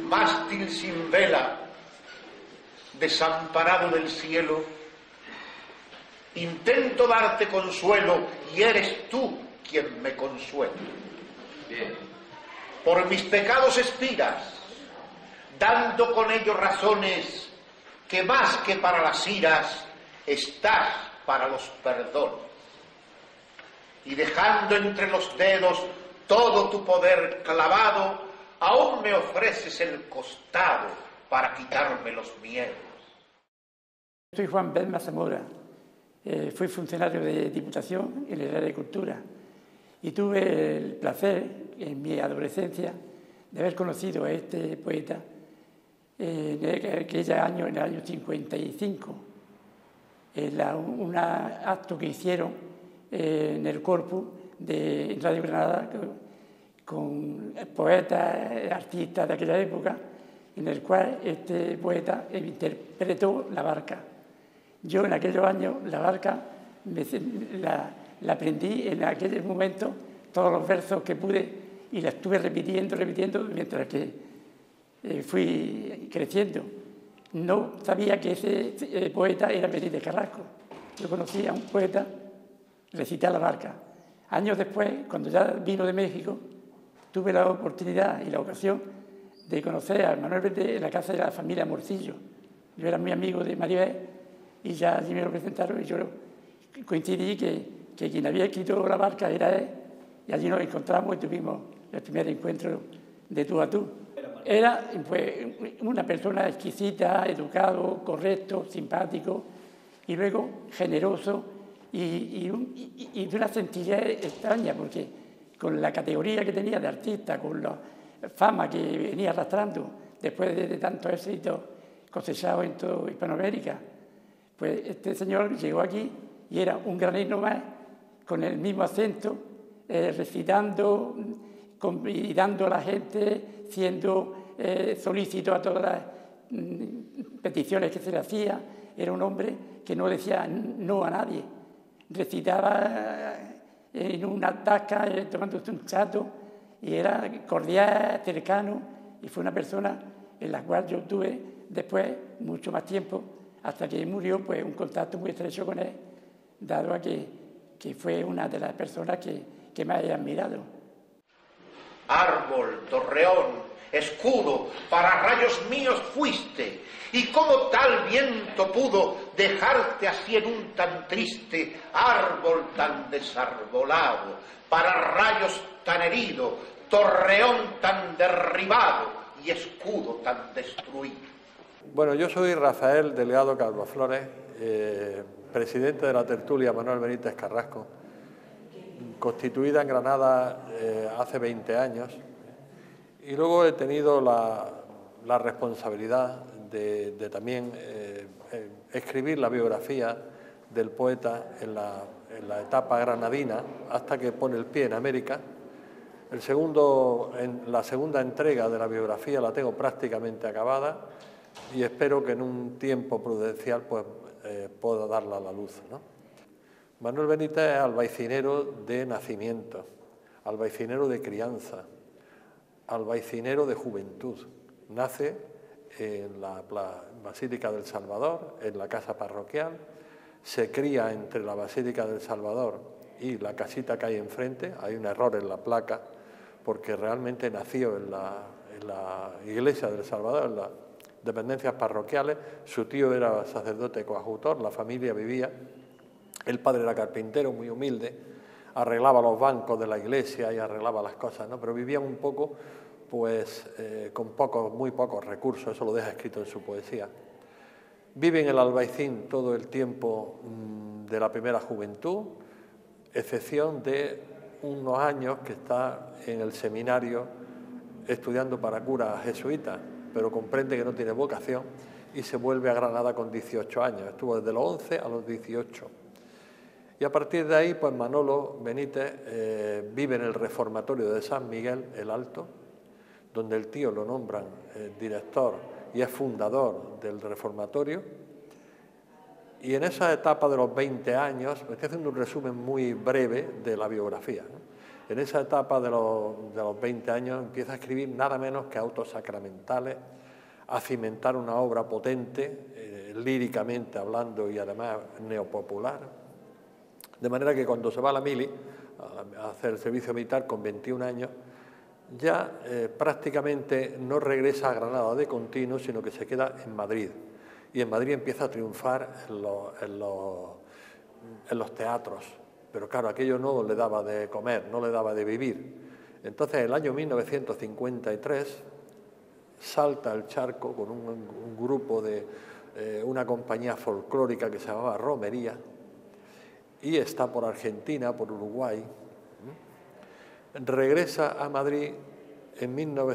mástil sin vela, desamparado del cielo, intento darte consuelo y eres tú quien me consuela. Bien. Por mis pecados expiras, dando con ellos razones que más que para las iras estás para los perdones. Y dejando entre los dedos todo tu poder clavado, aún me ofreces el costado para quitarme los miedos. Soy Juan Bedma Zamora, fui funcionario de Diputación en el área de Cultura y tuve el placer en mi adolescencia de haber conocido a este poeta en aquel año, en el año 55, en un acto que hicieron en el Corpus de Radio Granada con poetas, artistas de aquella época, en el cual este poeta interpretó La Barca. Yo en aquellos años la barca la aprendí en aquel momento, todos los versos que pude, y la estuve repitiendo mientras que fui creciendo. No sabía que ese poeta era Benítez Carrasco. Yo conocía a un poeta recitar La Barca. Años después, cuando ya vino de México, tuve la oportunidad y la ocasión de conocer a Manuel Benítez en la casa de la familia Morcillo. Yo era muy amigo de Maribel y ya allí me lo presentaron y yo coincidí que quien había escrito La Barca era él, y allí nos encontramos y tuvimos el primer encuentro de tú a tú. Era pues, una persona exquisita, educado, correcto, simpático y luego generoso y de una sencillez extraña, porque con la categoría que tenía de artista, con la fama que venía arrastrando después de tantos éxitos cosechados en toda Hispanoamérica, pues este señor llegó aquí y era un granero más, con el mismo acento, recitando y dando a la gente, siendo solícito a todas las peticiones que se le hacía. Era un hombre que no decía no a nadie. Recitaba en una tasca, tomándose un chato, y era cordial, cercano, y fue una persona en la cual yo tuve después mucho más tiempo, hasta que murió, pues un contacto muy estrecho con él, dado a que fue una de las personas que más he admirado. Árbol, torreón, escudo, para rayos míos fuiste, y como tal viento pudo dejarte así en un tan triste árbol tan desarbolado, para rayos tan herido, torreón tan derribado y escudo tan destruido. Bueno, yo soy Rafael Delgado Calvo Flores, presidente de la tertulia Manuel Benítez Carrasco, constituida en Granada hace 20 años, y luego he tenido la responsabilidad de también escribir la biografía del poeta en la etapa granadina hasta que pone el pie en América. La segunda entrega de la biografía la tengo prácticamente acabada y espero que en un tiempo prudencial pues, pueda darla a la luz, ¿no? Manuel Benítez es albaicinero de nacimiento, albaicinero de crianza, albaicinero de juventud. Nace en la Basílica del Salvador, en la casa parroquial, se cría entre la Basílica del Salvador y la casita que hay enfrente. Hay un error en la placa, porque realmente nació en la iglesia del Salvador, en las dependencias parroquiales. Su tío era sacerdote coadjutor, la familia vivía. El padre era carpintero, muy humilde, arreglaba los bancos de la iglesia y arreglaba las cosas, ¿no? Pero vivían un poco, pues, con muy pocos recursos, eso lo deja escrito en su poesía. Vive en el Albaicín todo el tiempo de la primera juventud, excepción de unos años que está en el seminario estudiando para cura jesuita, pero comprende que no tiene vocación y se vuelve a Granada con 18 años. Estuvo desde los 11 a los 18. Y a partir de ahí, pues Manolo Benítez vive en el reformatorio de San Miguel el Alto, donde el tío lo nombran director y es fundador del reformatorio. Y en esa etapa de los 20 años, me estoy haciendo un resumen muy breve de la biografía, ¿no? En esa etapa de los 20 años empieza a escribir nada menos que autos sacramentales, a cimentar una obra potente, líricamente hablando y además neopopular. De manera que cuando se va a la mili, a hacer el servicio militar con 21 años, ya prácticamente no regresa a Granada de continuo, sino que se queda en Madrid. Y en Madrid empieza a triunfar en los teatros. Pero claro, aquello no le daba de comer, no le daba de vivir. Entonces, en el año 1953, salta el charco con un grupo de una compañía folclórica que se llamaba Romería, y está por Argentina, por Uruguay. Regresa a Madrid en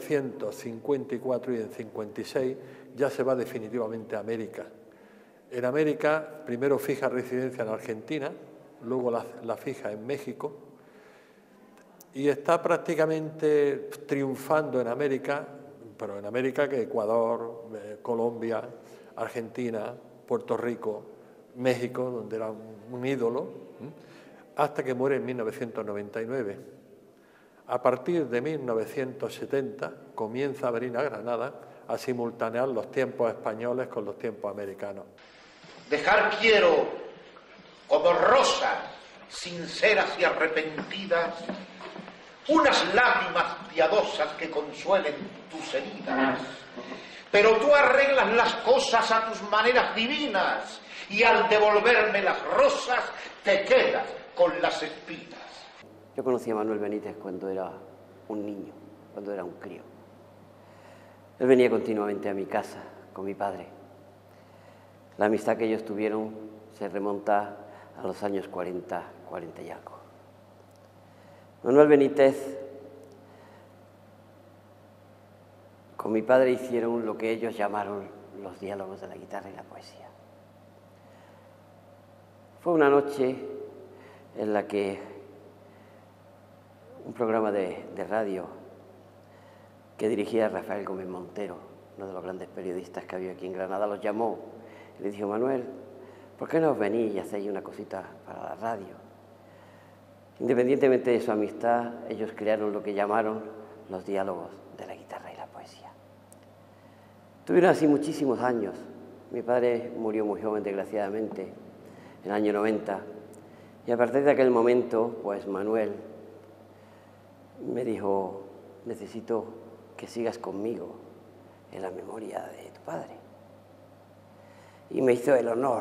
1954 y en 56 ya se va definitivamente a América. En América primero fija residencia en Argentina, luego la fija en México y está prácticamente triunfando en América, pero en América que Ecuador, Colombia, Argentina, Puerto Rico, México, donde era un ídolo, hasta que muere en 1999. A partir de 1970 comienza a venir a Granada a simultanear los tiempos españoles con los tiempos americanos. Dejar quiero, como rosas sinceras y arrepentidas, unas lágrimas piadosas que consuelen tus heridas. Pero tú arreglas las cosas a tus maneras divinas y al devolverme las rosas te quedas con las espinas. Yo conocí a Manuel Benítez cuando era un niño, cuando era un crío. Él venía continuamente a mi casa con mi padre. La amistad que ellos tuvieron se remonta a los años 40 y algo. Manuel Benítez con mi padre hicieron lo que ellos llamaron los diálogos de la guitarra y la poesía. Fue una noche en la que un programa de radio que dirigía Rafael Gómez Montero, uno de los grandes periodistas que había aquí en Granada, los llamó y le dijo: Manuel, ¿por qué no os venís y hacéis una cosita para la radio? Independientemente de su amistad, ellos crearon lo que llamaron los diálogos de la guitarra y la poesía. Tuvieron así muchísimos años. Mi padre murió muy joven, desgraciadamente, en el año 90. Y a partir de aquel momento, pues Manuel me dijo: necesito que sigas conmigo en la memoria de tu padre. Y me hizo el honor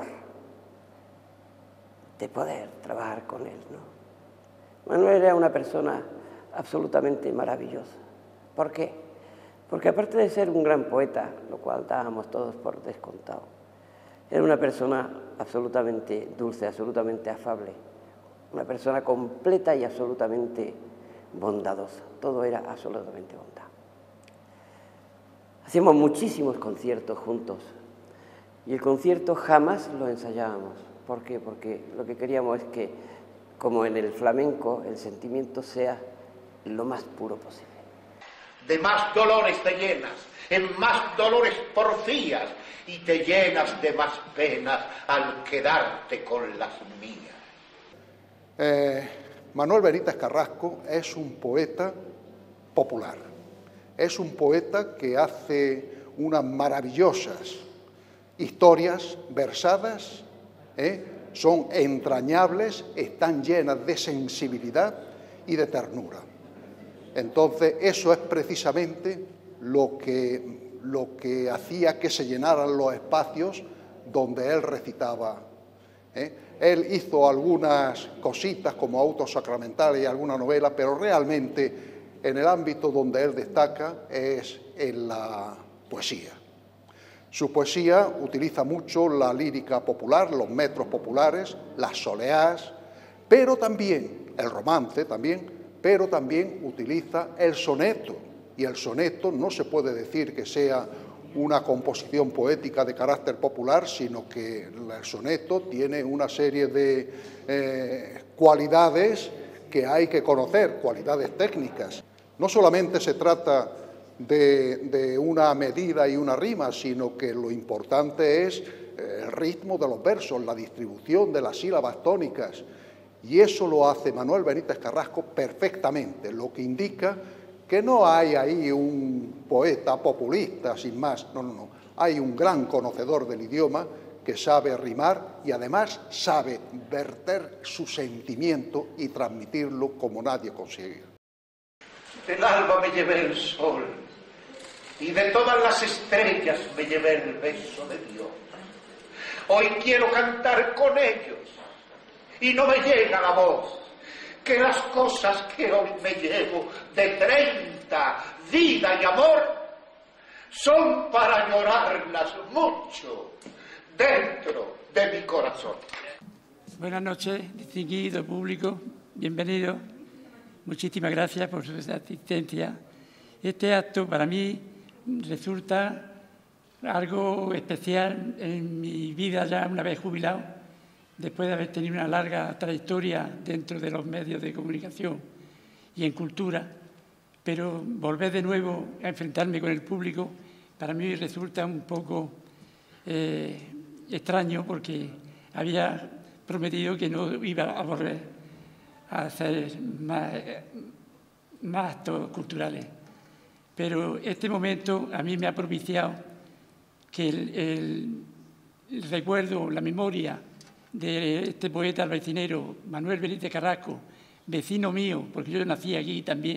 de poder trabajar con él, ¿no? Manuel era una persona absolutamente maravillosa. ¿Por qué? Porque aparte de ser un gran poeta, lo cual dábamos todos por descontado, era una persona absolutamente dulce, absolutamente afable, una persona completa y absolutamente bondadosa. Todo era absolutamente bondad. Hacíamos muchísimos conciertos juntos y el concierto jamás lo ensayábamos. ¿Por qué? Porque lo que queríamos es que, como en el flamenco, el sentimiento sea lo más puro posible. De más dolores te llenas, en más dolores porfías, y te llenas de más penas al quedarte con las mías. Manuel Benítez Carrasco es un poeta popular, es un poeta que hace unas maravillosas historias versadas, son entrañables, están llenas de sensibilidad y de ternura. Entonces, eso es precisamente lo que hacía que se llenaran los espacios donde él recitaba. Él hizo algunas cositas como autos sacramentales y alguna novela, pero realmente en el ámbito donde él destaca es en la poesía. Su poesía utiliza mucho la lírica popular, los metros populares, las soleás, pero también el romance pero también utiliza el soneto. Y el soneto no se puede decir que sea una composición poética de carácter popular, sino que el soneto tiene una serie de cualidades que hay que conocer, cualidades técnicas. No solamente se trata de una medida y una rima, sino que lo importante es el ritmo de los versos, la distribución de las sílabas tónicas. Y eso lo hace Manuel Benítez Carrasco perfectamente, lo que indica que no hay ahí un poeta populista sin más, no. Hay un gran conocedor del idioma que sabe rimar y además sabe verter su sentimiento y transmitirlo como nadie consigue. Del alba me llevé el sol y de todas las estrellas me llevé el beso de Dios. Hoy quiero cantar con ellos y no me llega la voz, que las cosas que hoy me llevo de 30, vida y amor, son para llorarlas mucho dentro de mi corazón. Buenas noches, distinguido público, bienvenido. Muchísimas gracias por su asistencia. Este acto para mí resulta algo especial en mi vida ya una vez jubilado, después de haber tenido una larga trayectoria dentro de los medios de comunicación y en cultura, pero volver de nuevo a enfrentarme con el público para mí resulta un poco extraño, porque había prometido que no iba a volver a hacer más actos culturales. Pero este momento a mí me ha propiciado que el recuerdo, la memoria de este poeta albaycinero, Manuel Benítez Carrasco, vecino mío, porque yo nací aquí también,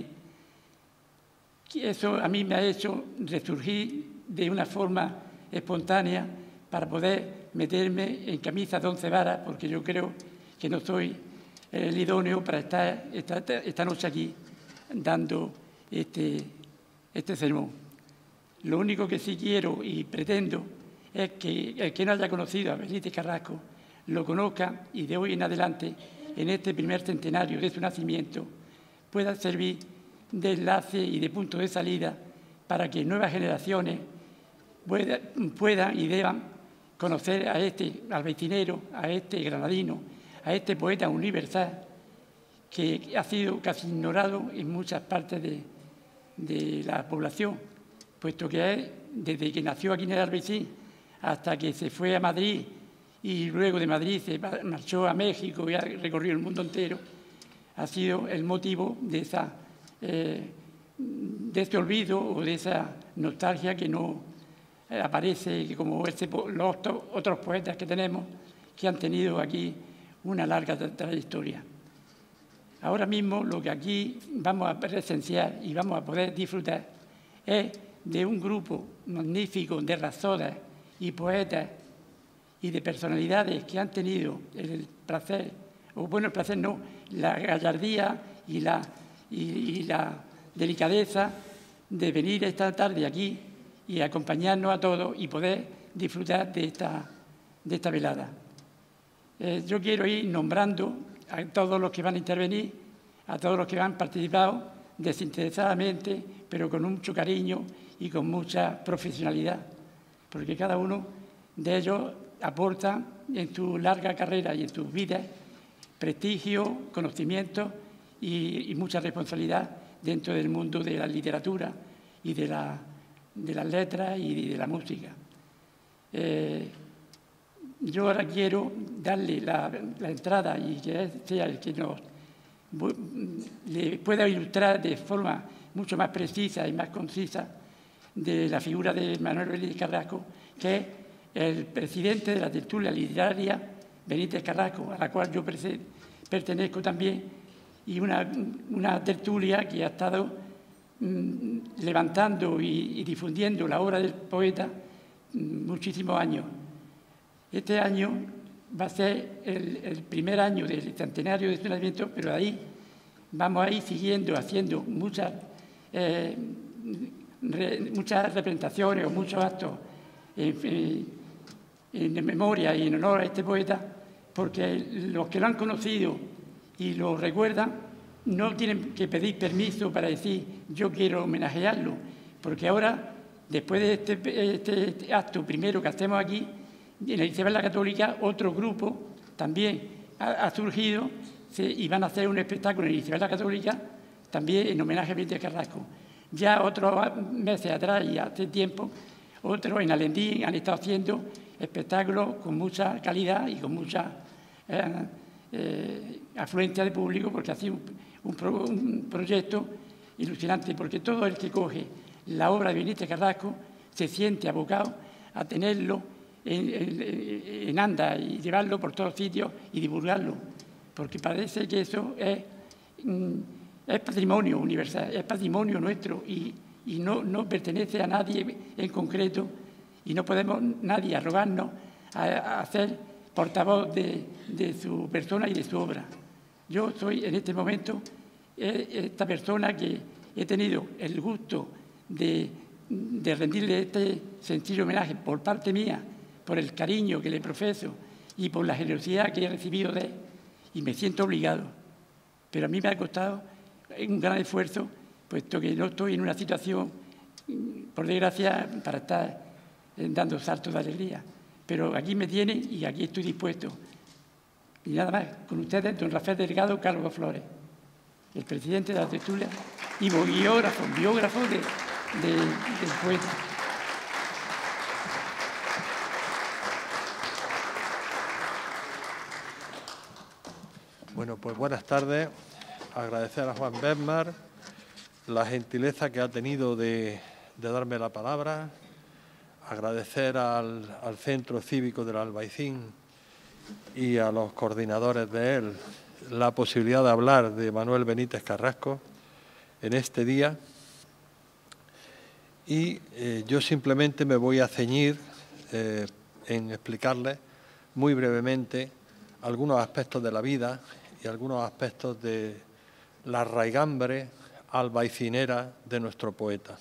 eso a mí me ha hecho resurgir de una forma espontánea para poder meterme en camisa de 11 varas, porque yo creo que no soy el idóneo para estar esta noche aquí dando este sermón. Lo único que sí quiero y pretendo es que el que no haya conocido a Benítez Carrasco lo conozca y de hoy en adelante, en este primer centenario de su nacimiento, pueda servir de enlace y de punto de salida para que nuevas generaciones puedan y deban conocer a este albaycinero, a este granadino, a este poeta universal que ha sido casi ignorado en muchas partes de la población, puesto que es, desde que nació aquí en el Albaicín hasta que se fue a Madrid y luego de Madrid se marchó a México y ha recorrido el mundo entero, ha sido el motivo de este olvido o de esa nostalgia que no aparece como los otros poetas que tenemos, que han tenido aquí una larga trayectoria. Ahora mismo lo que aquí vamos a presenciar y vamos a poder disfrutar es de un grupo magnífico de razones y poetas y de personalidades que han tenido el placer, o bueno, el placer no, la gallardía y la delicadeza de venir esta tarde aquí y acompañarnos a todos y poder disfrutar de esta velada. Yo quiero ir nombrando a todos los que van a intervenir, a todos los que han participado desinteresadamente, pero con mucho cariño y con mucha profesionalidad, porque cada uno de ellos aporta en su larga carrera y en sus vidas prestigio, conocimiento y mucha responsabilidad dentro del mundo de la literatura y de las letras y de la música. Yo ahora quiero darle la entrada y que sea el que le pueda ilustrar de forma mucho más precisa y más concisa de la figura de Manuel Benítez Carrasco, que es el presidente de la tertulia literaria Benítez Carrasco, a la cual yo pertenezco también, y una tertulia que ha estado levantando y difundiendo la obra del poeta muchísimos años. Este año va a ser el primer año del centenario de su nacimiento, pero ahí vamos a ir siguiendo, haciendo muchas representaciones o muchos actos en memoria y en honor a este poeta, porque los que lo han conocido y lo recuerdan no tienen que pedir permiso para decir yo quiero homenajearlo, porque ahora, después de este acto primero que hacemos aquí, en la Isabel la Católica, otro grupo también ha surgido y van a hacer un espectáculo en la Isabel la Católica también en homenaje a Benítez Carrasco. Ya otros meses atrás y hace tiempo, otros en Alendín han estado haciendo espectáculos con mucha calidad y con mucha afluencia de público, porque ha sido un proyecto ilusionante, porque todo el que coge la obra de Benítez Carrasco se siente abocado a tenerlo en anda y llevarlo por todos sitios y divulgarlo, porque parece que eso es patrimonio universal, es patrimonio nuestro y no pertenece a nadie en concreto, y no podemos nadie arrogarnos a ser portavoz de su persona y de su obra. Yo soy en este momento esta persona que he tenido el gusto de rendirle este sencillo homenaje por parte mía, por el cariño que le profeso y por la generosidad que he recibido de él, y me siento obligado. Pero a mí me ha costado un gran esfuerzo, puesto que no estoy en una situación, por desgracia, para estar dando saltos de alegría. Pero aquí me tienen y aquí estoy dispuesto. Y nada más, con ustedes, don Rafael Delgado Calvo Flores, el presidente de la tertulia y biógrafo del poeta. Bueno, pues buenas tardes. Agradecer a Juan Bedmar la gentileza que ha tenido de darme la palabra. Agradecer al Centro Cívico del Albaicín y a los coordinadores de él la posibilidad de hablar de Manuel Benítez Carrasco en este día. Y yo simplemente me voy a ceñir en explicarles muy brevemente algunos aspectos de la vida y algunos aspectos de la raigambre albaicinera de nuestro poeta.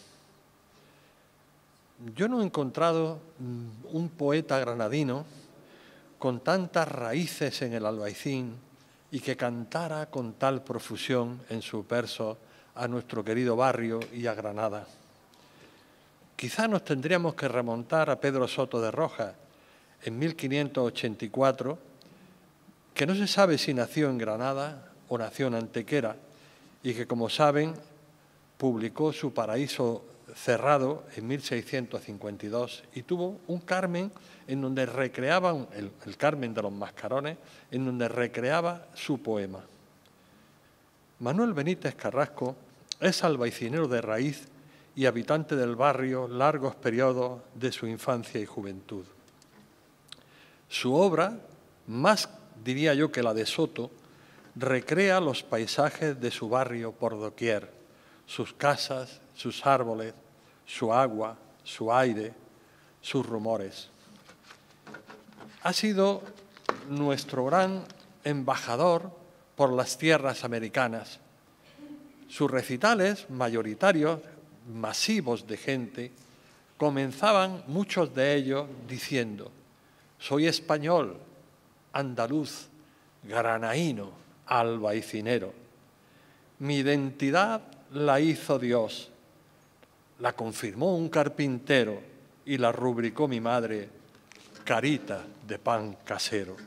Yo no he encontrado un poeta granadino con tantas raíces en el Albaicín y que cantara con tal profusión en sus versos a nuestro querido barrio y a Granada. Quizá nos tendríamos que remontar a Pedro Soto de Rojas en 1584, que no se sabe si nació en Granada o nació en Antequera, y que, como saben, publicó su Paraíso Cerrado en 1652 y tuvo un Carmen en donde recreaba, el Carmen de los Mascarones, en donde recreaba su poema. Manuel Benítez Carrasco es albaicinero de raíz y habitante del barrio largos periodos de su infancia y juventud. Su obra, más diría yo que la de Soto, recrea los paisajes de su barrio por doquier, sus casas, sus árboles, su agua, su aire, sus rumores. Ha sido nuestro gran embajador por las tierras americanas. Sus recitales mayoritarios, masivos de gente, comenzaban muchos de ellos diciendo: soy español, andaluz, granaíno, albaicinero. Mi identidad la hizo Dios, la confirmó un carpintero y la rubricó mi madre, carita de pan casero.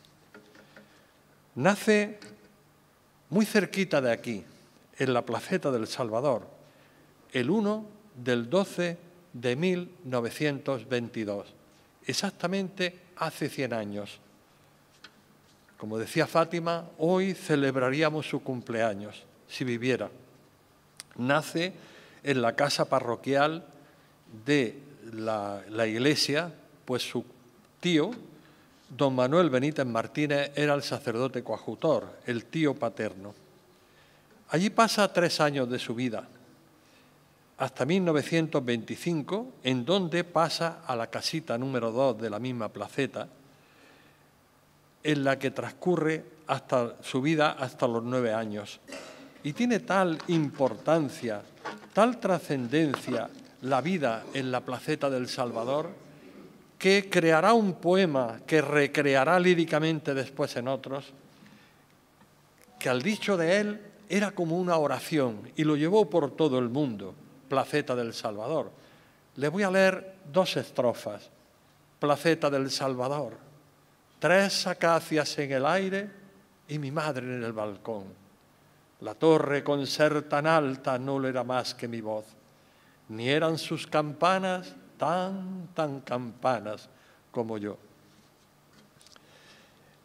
Nace muy cerquita de aquí, en la placeta del Salvador, el 1 del 12 de 1922, exactamente hace 100 años. Como decía Fátima, hoy celebraríamos su cumpleaños, si viviera. Nace en la casa parroquial de la iglesia, pues su tío, don Manuel Benítez Martínez, era el sacerdote coadjutor, el tío paterno. Allí pasa 3 años de su vida, hasta 1925, en donde pasa a la casita número 2 de la misma placeta, en la que transcurre hasta su vida hasta los 9 años. Y tiene tal importancia, tal trascendencia la vida en la placeta del Salvador, que creará un poema que recreará líricamente después en otros, que al dicho de él era como una oración y lo llevó por todo el mundo, Placeta del Salvador. Le voy a leer 2 estrofas. Placeta del Salvador, 3 acacias en el aire y mi madre en el balcón. La torre, con ser tan alta, no lo era más que mi voz, ni eran sus campanas tan campanas como yo.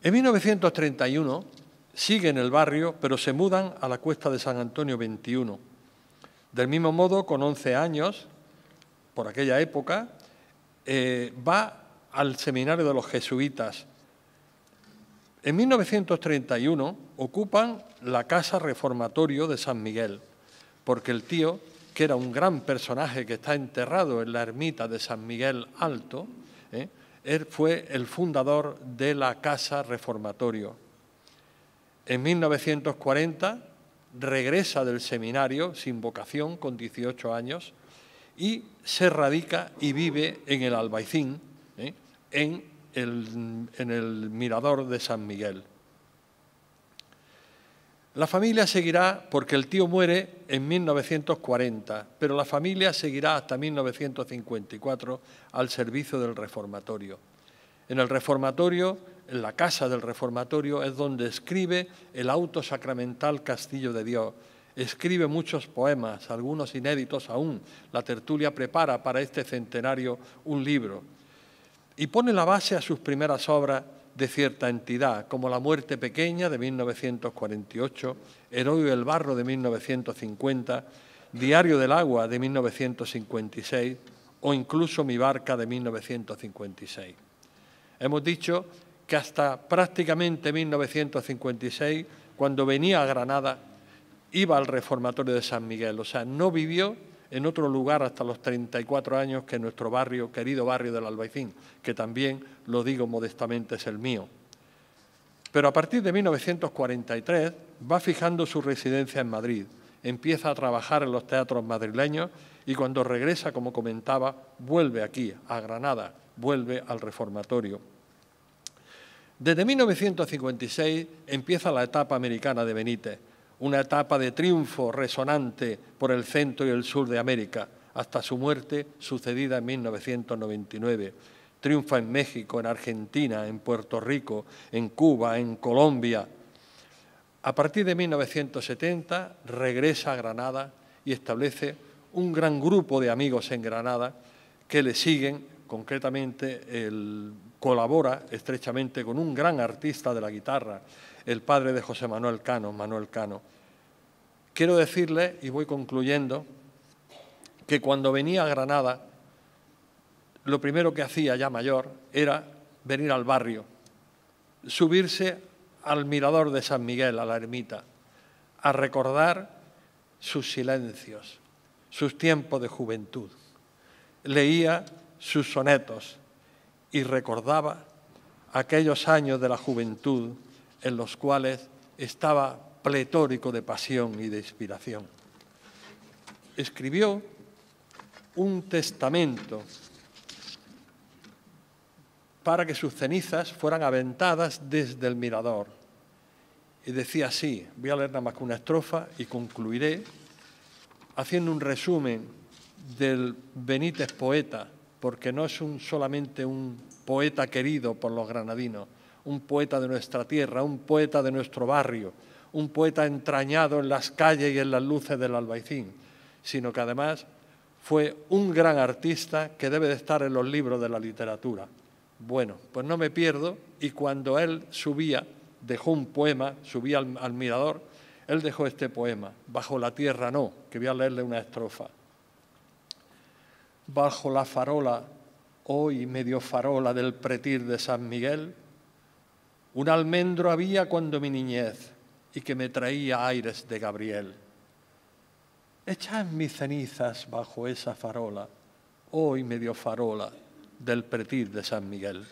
En 1931 sigue en el barrio, pero se mudan a la Cuesta de San Antonio 21. Del mismo modo, con 11 años, por aquella época, va al seminario de los jesuitas. En 1931 ocupan la casa reformatorio de San Miguel, porque el tío, que era un gran personaje que está enterrado en la ermita de San Miguel Alto, él fue el fundador de la casa reformatorio. En 1940 regresa del seminario sin vocación, con 18 años, y se radica y vive en el Albaicín, en el mirador de San Miguel. La familia seguirá, porque el tío muere en 1940, pero la familia seguirá hasta 1954 al servicio del reformatorio. En el reformatorio, en la casa del reformatorio, es donde escribe el auto sacramental Castillo de Dios. Escribe muchos poemas, algunos inéditos aún. La tertulia prepara para este centenario un libro. Y pone la base a sus primeras obras de cierta entidad, como La muerte pequeña, de 1948, Heroico del barro, de 1950, Diario del agua, de 1956, o incluso Mi barca, de 1956. Hemos dicho que hasta prácticamente 1956, cuando venía a Granada, iba al reformatorio de San Miguel, o sea, no vivió en otro lugar hasta los 34 años que nuestro barrio, querido barrio del Albaicín, que también, lo digo modestamente, es el mío. Pero a partir de 1943 va fijando su residencia en Madrid, empieza a trabajar en los teatros madrileños y cuando regresa, como comentaba, vuelve aquí, a Granada, vuelve al reformatorio. Desde 1956 empieza la etapa americana de Benítez, una etapa de triunfo resonante por el centro y el sur de América, hasta su muerte sucedida en 1999. Triunfa en México, en Argentina, en Puerto Rico, en Cuba, en Colombia. A partir de 1970 regresa a Granada y establece un gran grupo de amigos en Granada que le siguen. Concretamente, él colabora estrechamente con un gran artista de la guitarra, el padre de José Manuel Cano, Manuel Cano. Quiero decirle, y voy concluyendo, que cuando venía a Granada, lo primero que hacía ya mayor era venir al barrio, subirse al mirador de San Miguel, a la ermita, a recordar sus silencios, sus tiempos de juventud. Leía sus sonetos y recordaba aquellos años de la juventud en los cuales estaba pletórico de pasión y de inspiración. Escribió un testamento para que sus cenizas fueran aventadas desde el mirador. Y decía así, voy a leer nada más que una estrofa y concluiré haciendo un resumen del Benítez poeta, porque no es solamente un poeta querido por los granadinos, un poeta de nuestra tierra, un poeta de nuestro barrio, un poeta entrañado en las calles y en las luces del Albaicín, sino que además fue un gran artista que debe de estar en los libros de la literatura. Bueno, pues no me pierdo, y cuando él subía, dejó un poema, subía al mirador, él dejó este poema, Bajo la tierra no, que voy a leerle una estrofa. Bajo la farola, hoy medio farola del pretir de San Miguel, un almendro había cuando mi niñez y que me traía aires de Gabriel. Echad mis cenizas bajo esa farola, hoy medio farola del pretir de San Miguel.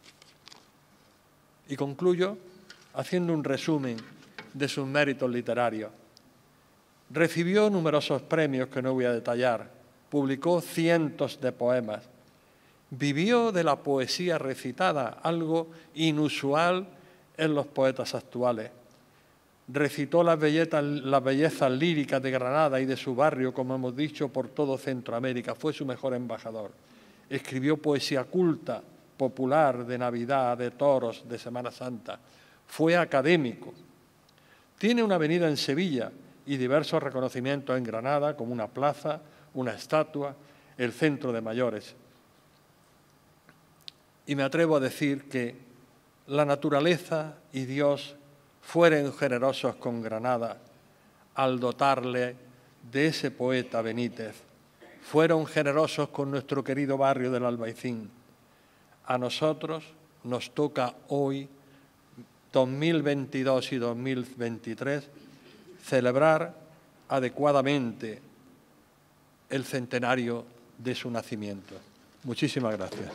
Y concluyo haciendo un resumen de sus méritos literarios. Recibió numerosos premios que no voy a detallar, publicó cientos de poemas, vivió de la poesía recitada, algo inusual en los poetas actuales. Recitó las bellezas líricas de Granada y de su barrio, como hemos dicho, por todo Centroamérica. Fue su mejor embajador. Escribió poesía culta, popular, de Navidad, de toros, de Semana Santa. Fue académico. Tiene una avenida en Sevilla y diversos reconocimientos en Granada, como una plaza, una estatua, el centro de mayores. Y me atrevo a decir que la naturaleza y Dios fueren generosos con Granada al dotarle de ese poeta Benítez. Fueron generosos con nuestro querido barrio del Albaicín. A nosotros nos toca hoy, 2022 y 2023, celebrar adecuadamente el centenario de su nacimiento. Muchísimas gracias.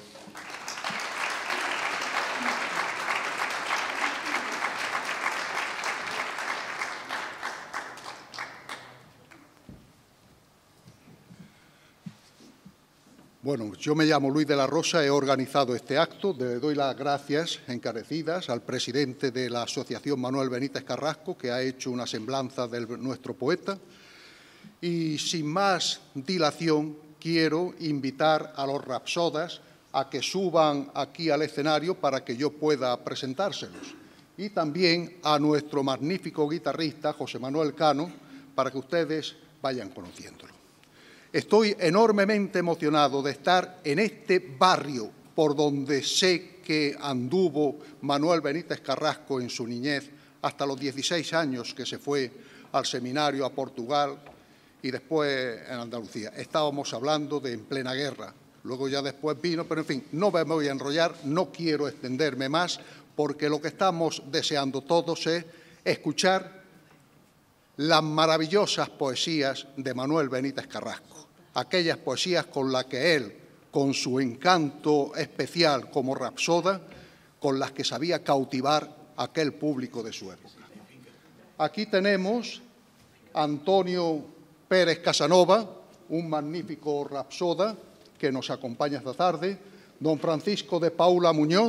Bueno, yo me llamo Luis de la Rosa, he organizado este acto. Le doy las gracias encarecidas al presidente de la Asociación Manuel Benítez Carrasco, que ha hecho una semblanza de nuestro poeta. Y sin más dilación, quiero invitar a los rapsodas a que suban aquí al escenario para que yo pueda presentárselos. Y también a nuestro magnífico guitarrista, José Manuel Cano, para que ustedes vayan conociéndolo. Estoy enormemente emocionado de estar en este barrio por donde sé que anduvo Manuel Benítez Carrasco en su niñez, hasta los 16 años que se fue al seminario a Portugal y después en Andalucía. Estábamos hablando de en plena guerra, luego ya después vino, pero en fin, no me voy a enrollar, no quiero extenderme más, porque lo que estamos deseando todos es escuchar las maravillosas poesías de Manuel Benítez Carrasco. Aquellas poesías con las que él, con su encanto especial como rapsoda, con las que sabía cautivar a aquel público de su época. Aquí tenemos a Antonio Pérez Casanova, un magnífico rapsoda que nos acompaña esta tarde, don Francisco de Paula Muñoz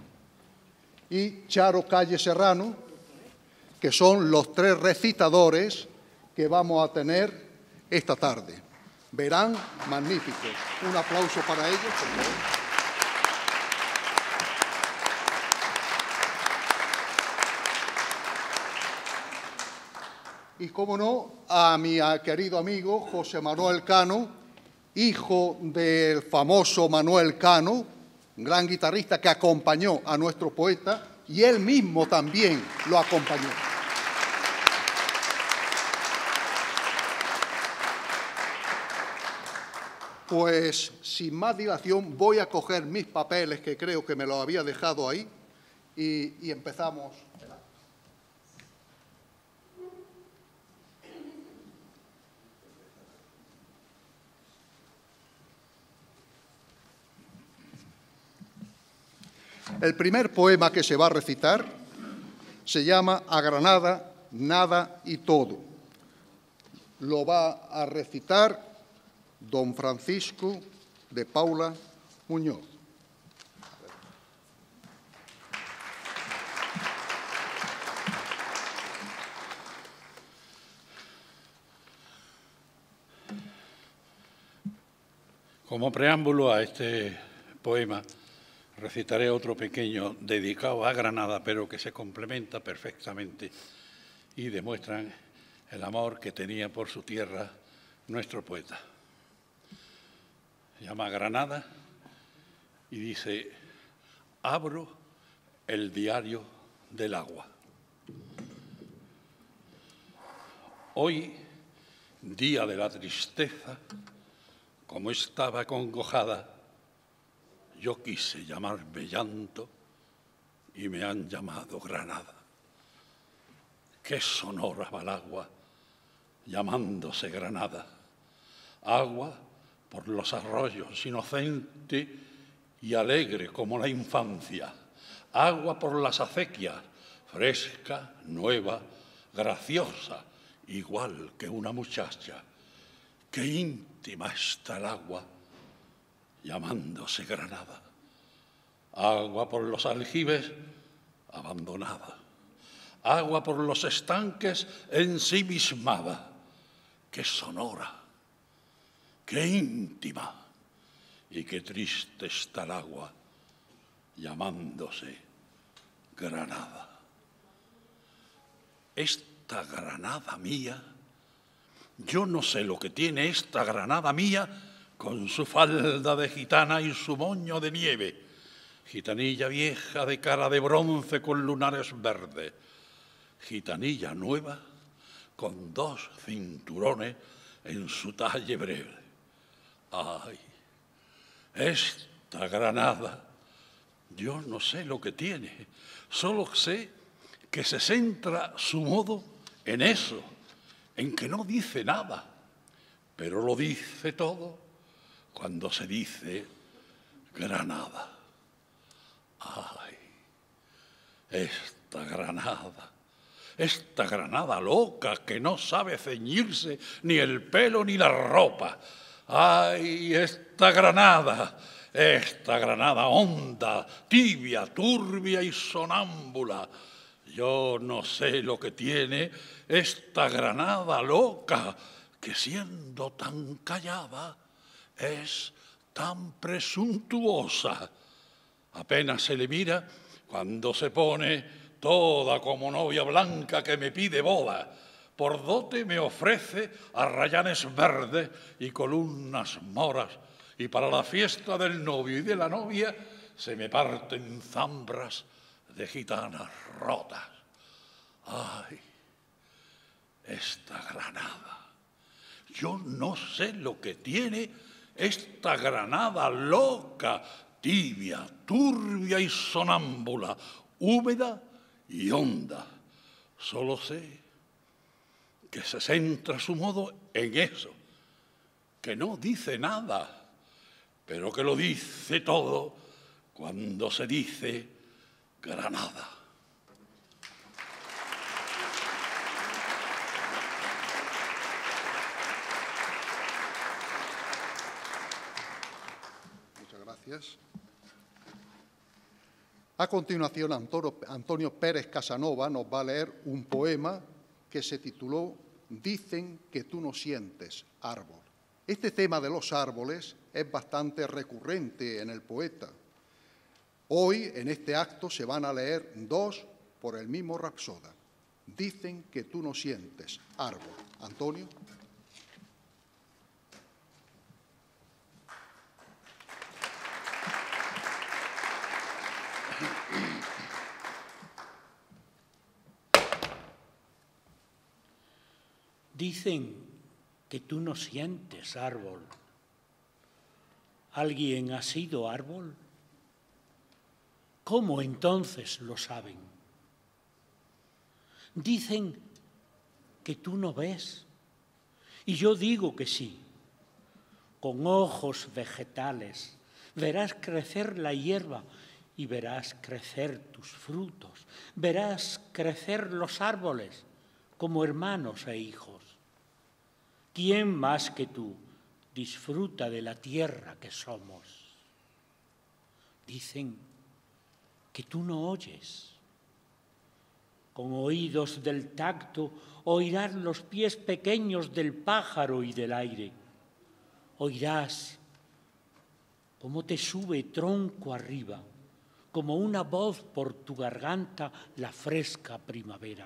y Charo Calle Serrano, que son los tres recitadores que vamos a tener esta tarde. Verán magníficos. Un aplauso para ellos, por favor. Y, cómo no, a mi querido amigo José Manuel Cano, hijo del famoso Manuel Cano, un gran guitarrista que acompañó a nuestro poeta, y él mismo también lo acompañó. Pues, sin más dilación, voy a coger mis papeles, que creo que me los había dejado ahí, y empezamos. El primer poema que se va a recitar se llama A Granada, nada y todo. Lo va a recitar don Francisco de Paula Muñoz. Como preámbulo a este poema, recitaré otro pequeño dedicado a Granada, pero que se complementa perfectamente y demuestran el amor que tenía por su tierra nuestro poeta. Se llama Granada y dice: abro el diario del agua. Hoy, día de la tristeza, como estaba congojada, yo quise llamarme llanto y me han llamado Granada. Qué sonora va el agua, llamándose Granada. Agua por los arroyos, inocente y alegre como la infancia. Agua por las acequias, fresca, nueva, graciosa, igual que una muchacha. Qué íntima está el agua, llamándose Granada. Agua por los aljibes, abandonada. Agua por los estanques, ensimismada. Qué sonora, qué íntima y qué triste está el agua, llamándose Granada. Esta Granada mía, yo no sé lo que tiene esta Granada mía con su falda de gitana y su moño de nieve, gitanilla vieja de cara de bronce con lunares verdes, gitanilla nueva con 2 cinturones en su talle breve. ¡Ay! Esta Granada, yo no sé lo que tiene, solo sé que se centra su modo en eso, en que no dice nada, pero lo dice todo cuando se dice Granada. ¡Ay! Esta Granada loca que no sabe ceñirse ni el pelo ni la ropa. ¡Ay! Esta Granada honda, tibia, turbia y sonámbula. Yo no sé lo que tiene esta Granada loca, que siendo tan callada es tan presuntuosa. Apenas se le mira cuando se pone toda como novia blanca que me pide boda. Por dote me ofrece arrayanes verdes y columnas moras, y para la fiesta del novio y de la novia se me parten zambras de gitanas rotas. ¡Ay! Esta Granada. Yo no sé lo que tiene esta Granada loca, tibia, turbia y sonámbula, húmeda y honda. Solo sé que se centra su modo en eso, que no dice nada, pero que lo dice todo cuando se dice Granada. Muchas gracias. A continuación, Antonio Pérez Casanova nos va a leer un poema que se tituló Dicen que tú no sientes árbol. Este tema de los árboles es bastante recurrente en el poeta. Hoy, en este acto, se van a leer 2 por el mismo rapsoda. Dicen que tú no sientes árbol. Antonio. Dicen que tú no sientes árbol. ¿Alguien ha sido árbol? ¿Cómo entonces lo saben? Dicen que tú no ves, y yo digo que sí. Con ojos vegetales verás crecer la hierba y verás crecer tus frutos, verás crecer los árboles como hermanos e hijos. ¿Quién más que tú disfruta de la tierra que somos? Dicen que tú no oyes. Con oídos del tacto oirás los pies pequeños del pájaro y del aire. Oirás cómo te sube tronco arriba, como una voz por tu garganta la fresca primavera.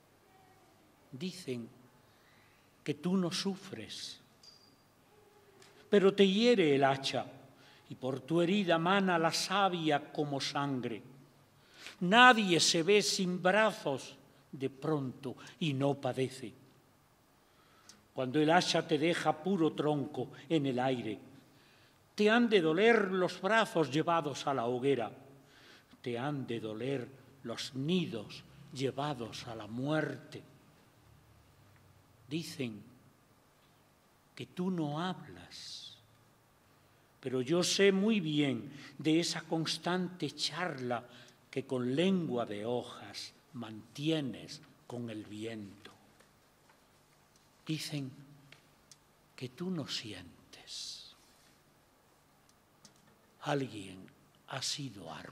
Dicen que tú no sufres, pero te hiere el hacha y por tu herida mana la savia como sangre. Nadie se ve sin brazos de pronto y no padece. Cuando el hacha te deja puro tronco en el aire, te han de doler los brazos llevados a la hoguera, te han de doler los nidos llevados a la muerte. Dicen que tú no hablas, pero yo sé muy bien de esa constante charla que con lengua de hojas mantienes con el viento. Dicen que tú no sientes. Alguien ha sido árbol.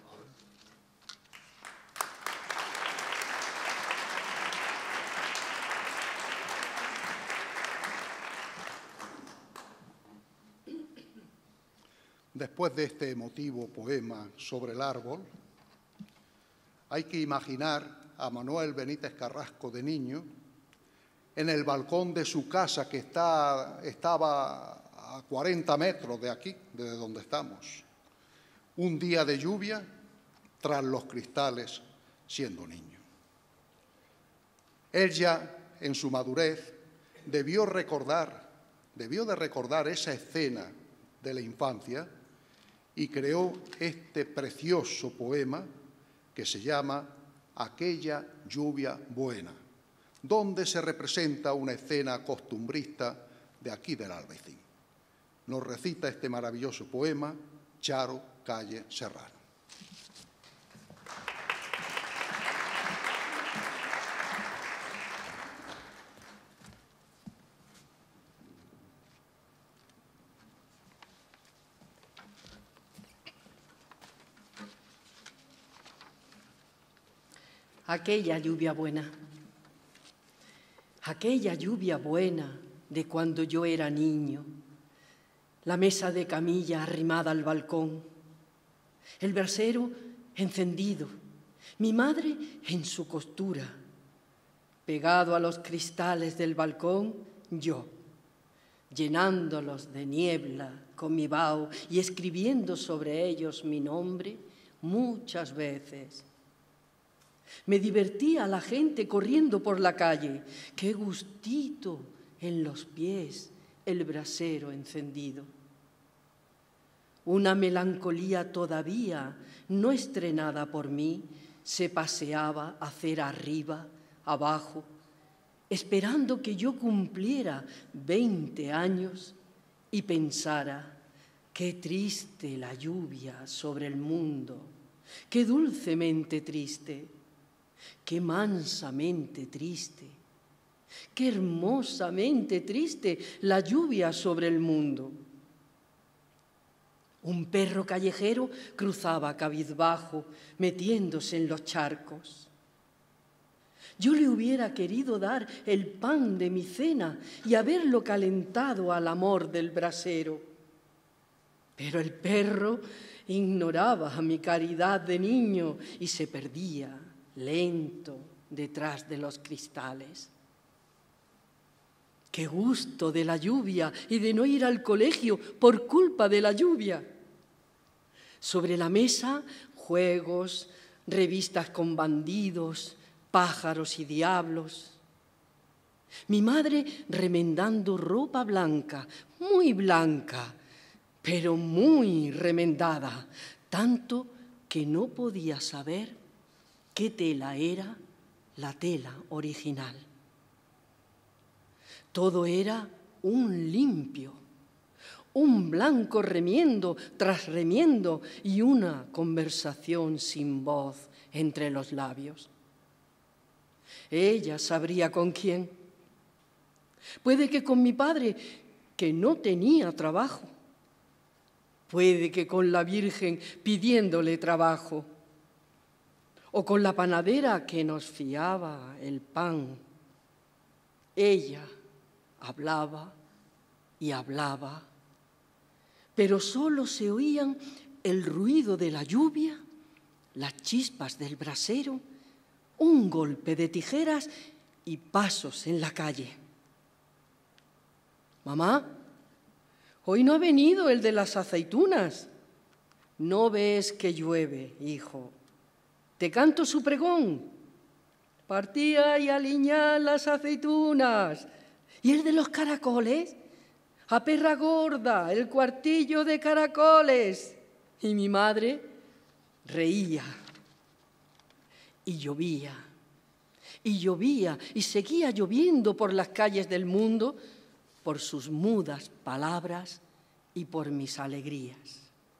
Después de este emotivo poema sobre el árbol, hay que imaginar a Manuel Benítez Carrasco de niño en el balcón de su casa que estaba a 40 metros de aquí, desde donde estamos, Un día de lluvia tras los cristales siendo niño. Él ya, en su madurez, debió de recordar esa escena de la infancia y creó este precioso poema que se llama Aquella lluvia buena, donde se representa una escena costumbrista de aquí del Albaicín. Nos recita este maravilloso poema Charo Calle Serrano. Aquella lluvia buena de cuando yo era niño, la mesa de camilla arrimada al balcón, el brasero encendido, mi madre en su costura, pegado a los cristales del balcón, yo, llenándolos de niebla con mi vaho y escribiendo sobre ellos mi nombre muchas veces. Me divertía la gente corriendo por la calle. ¡Qué gustito en los pies el brasero encendido! Una melancolía todavía no estrenada por mí se paseaba acera arriba, abajo, esperando que yo cumpliera 20 años y pensara: qué triste la lluvia sobre el mundo, qué dulcemente triste, qué mansamente triste, qué hermosamente triste la lluvia sobre el mundo. Un perro callejero cruzaba cabizbajo, metiéndose en los charcos. Yo le hubiera querido dar el pan de mi cena y haberlo calentado al amor del brasero. Pero el perro ignoraba mi caridad de niño y se perdía lento detrás de los cristales. ¡Qué gusto de la lluvia y de no ir al colegio por culpa de la lluvia! Sobre la mesa, juegos, revistas con bandidos, pájaros y diablos. Mi madre remendando ropa blanca, muy blanca, pero muy remendada, tanto que no podía saber qué tela era la tela original. Todo era un limpio, un blanco remiendo tras remiendo y una conversación sin voz entre los labios. Ella sabría con quién. Puede que con mi padre, que no tenía trabajo. Puede que con la Virgen pidiéndole trabajo. O con la panadera que nos fiaba el pan. Ella hablaba y hablaba, pero solo se oían el ruido de la lluvia, las chispas del brasero, un golpe de tijeras y pasos en la calle. Mamá, hoy no ha venido el de las aceitunas. ¿No ves que llueve, hijo? Te canto su pregón. Partía y aliñá las aceitunas. ¿Y el de los caracoles? A perra gorda, el cuartillo de caracoles. Y mi madre reía. Y llovía, y seguía lloviendo por las calles del mundo, por sus mudas palabras y por mis alegrías.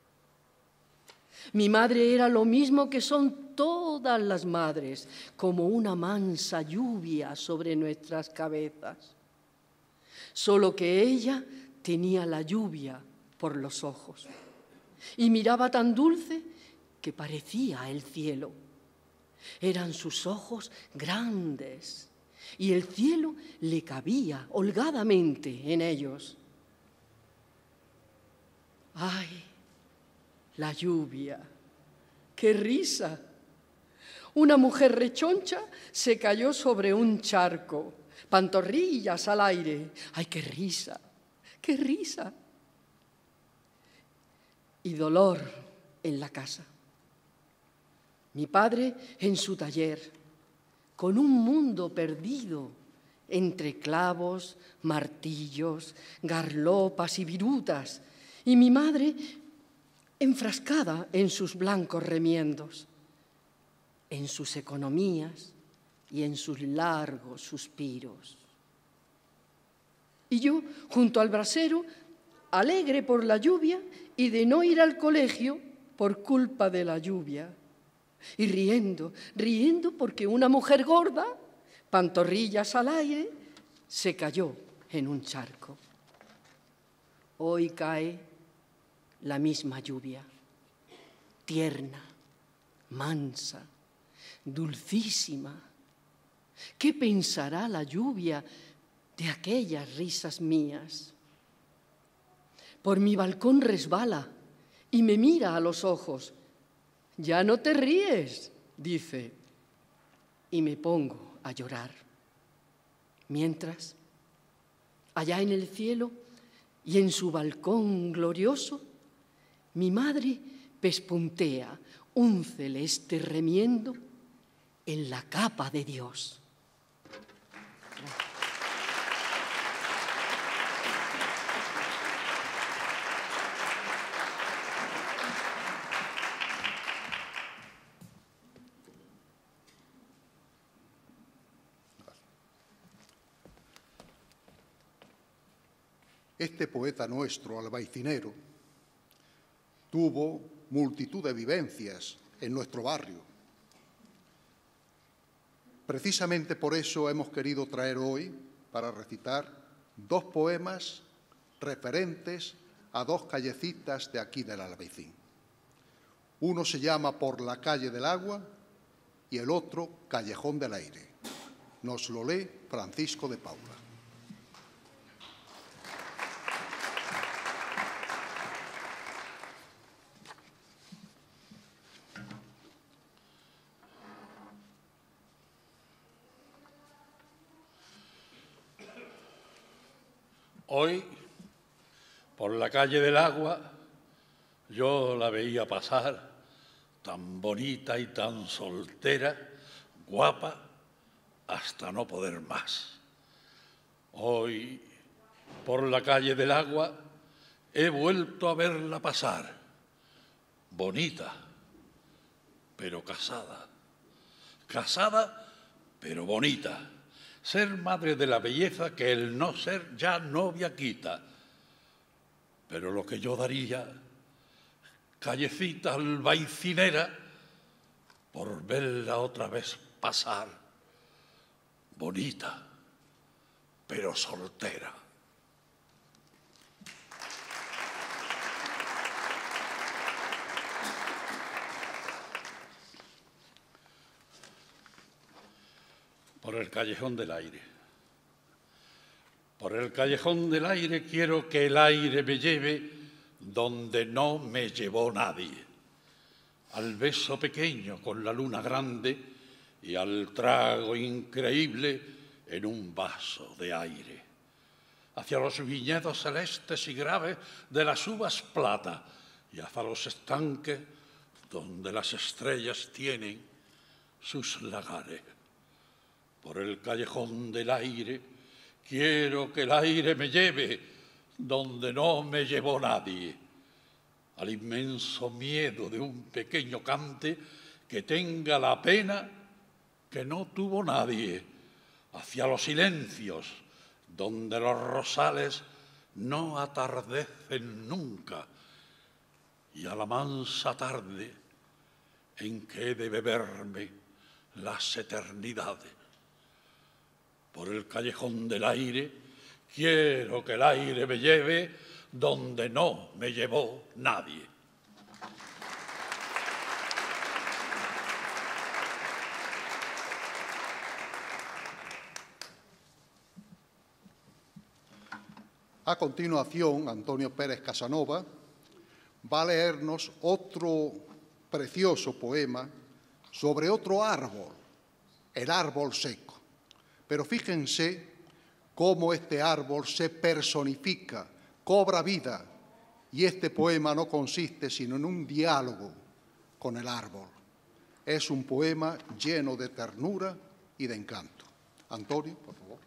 Mi madre era lo mismo que son todas las madres, como una mansa lluvia sobre nuestras cabezas. Solo que ella tenía la lluvia por los ojos y miraba tan dulce que parecía el cielo. Eran sus ojos grandes y el cielo le cabía holgadamente en ellos. ¡Ay, la lluvia! ¡Qué risa! Una mujer rechoncha se cayó sobre un charco, pantorrillas al aire. ¡Ay, qué risa! ¡Qué risa! Y dolor en la casa. Mi padre en su taller, con un mundo perdido entre clavos, martillos, garlopas y virutas, y mi madre enfrascada en sus blancos remiendos, en sus economías y en sus largos suspiros. Y yo, junto al brasero, alegre por la lluvia y de no ir al colegio por culpa de la lluvia, y riendo porque una mujer gorda, pantorrillas al aire, se cayó en un charco. Hoy cae la misma lluvia, tierna, mansa, dulcísima. ¿Qué pensará la lluvia de aquellas risas mías? Por mi balcón resbala y me mira a los ojos. «Ya no te ríes», dice, y me pongo a llorar. Mientras, allá en el cielo y en su balcón glorioso, mi madre pespuntea un celeste remiendo en la capa de Dios. Este poeta nuestro, albaicinero, tuvo multitud de vivencias en nuestro barrio. Precisamente por eso hemos querido traer hoy, para recitar, 2 poemas referentes a 2 callecitas de aquí del Albaicín. Uno se llama Por la calle del agua y el otro Callejón del aire. Nos lo lee Francisco de Paula. Hoy, por la calle del agua, yo la veía pasar, tan bonita y tan soltera, guapa, hasta no poder más. Hoy, por la calle del agua, he vuelto a verla pasar, bonita, pero casada. Casada, pero bonita. Ser madre de la belleza que el no ser ya novia quita. Pero lo que yo daría, callecita albaicinera, por verla otra vez pasar, bonita, pero soltera. Por el callejón del aire. Por el callejón del aire quiero que el aire me lleve donde no me llevó nadie. Al beso pequeño con la luna grande y al trago increíble en un vaso de aire. Hacia los viñedos celestes y graves de las uvas plata y hacia los estanques donde las estrellas tienen sus lagares. Por el callejón del aire, quiero que el aire me lleve donde no me llevó nadie, al inmenso miedo de un pequeño cante que tenga la pena que no tuvo nadie, hacia los silencios donde los rosales no atardecen nunca, y a la mansa tarde en que he de beberme las eternidades. Por el callejón del aire, quiero que el aire me lleve donde no me llevó nadie. A continuación, Antonio Pérez Casanova va a leernos otro precioso poema sobre otro árbol, el árbol seco. Pero fíjense cómo este árbol se personifica, cobra vida Y este poema no consiste sino en un diálogo con el árbol. Es un poema lleno de ternura y de encanto. Antonio, por favor.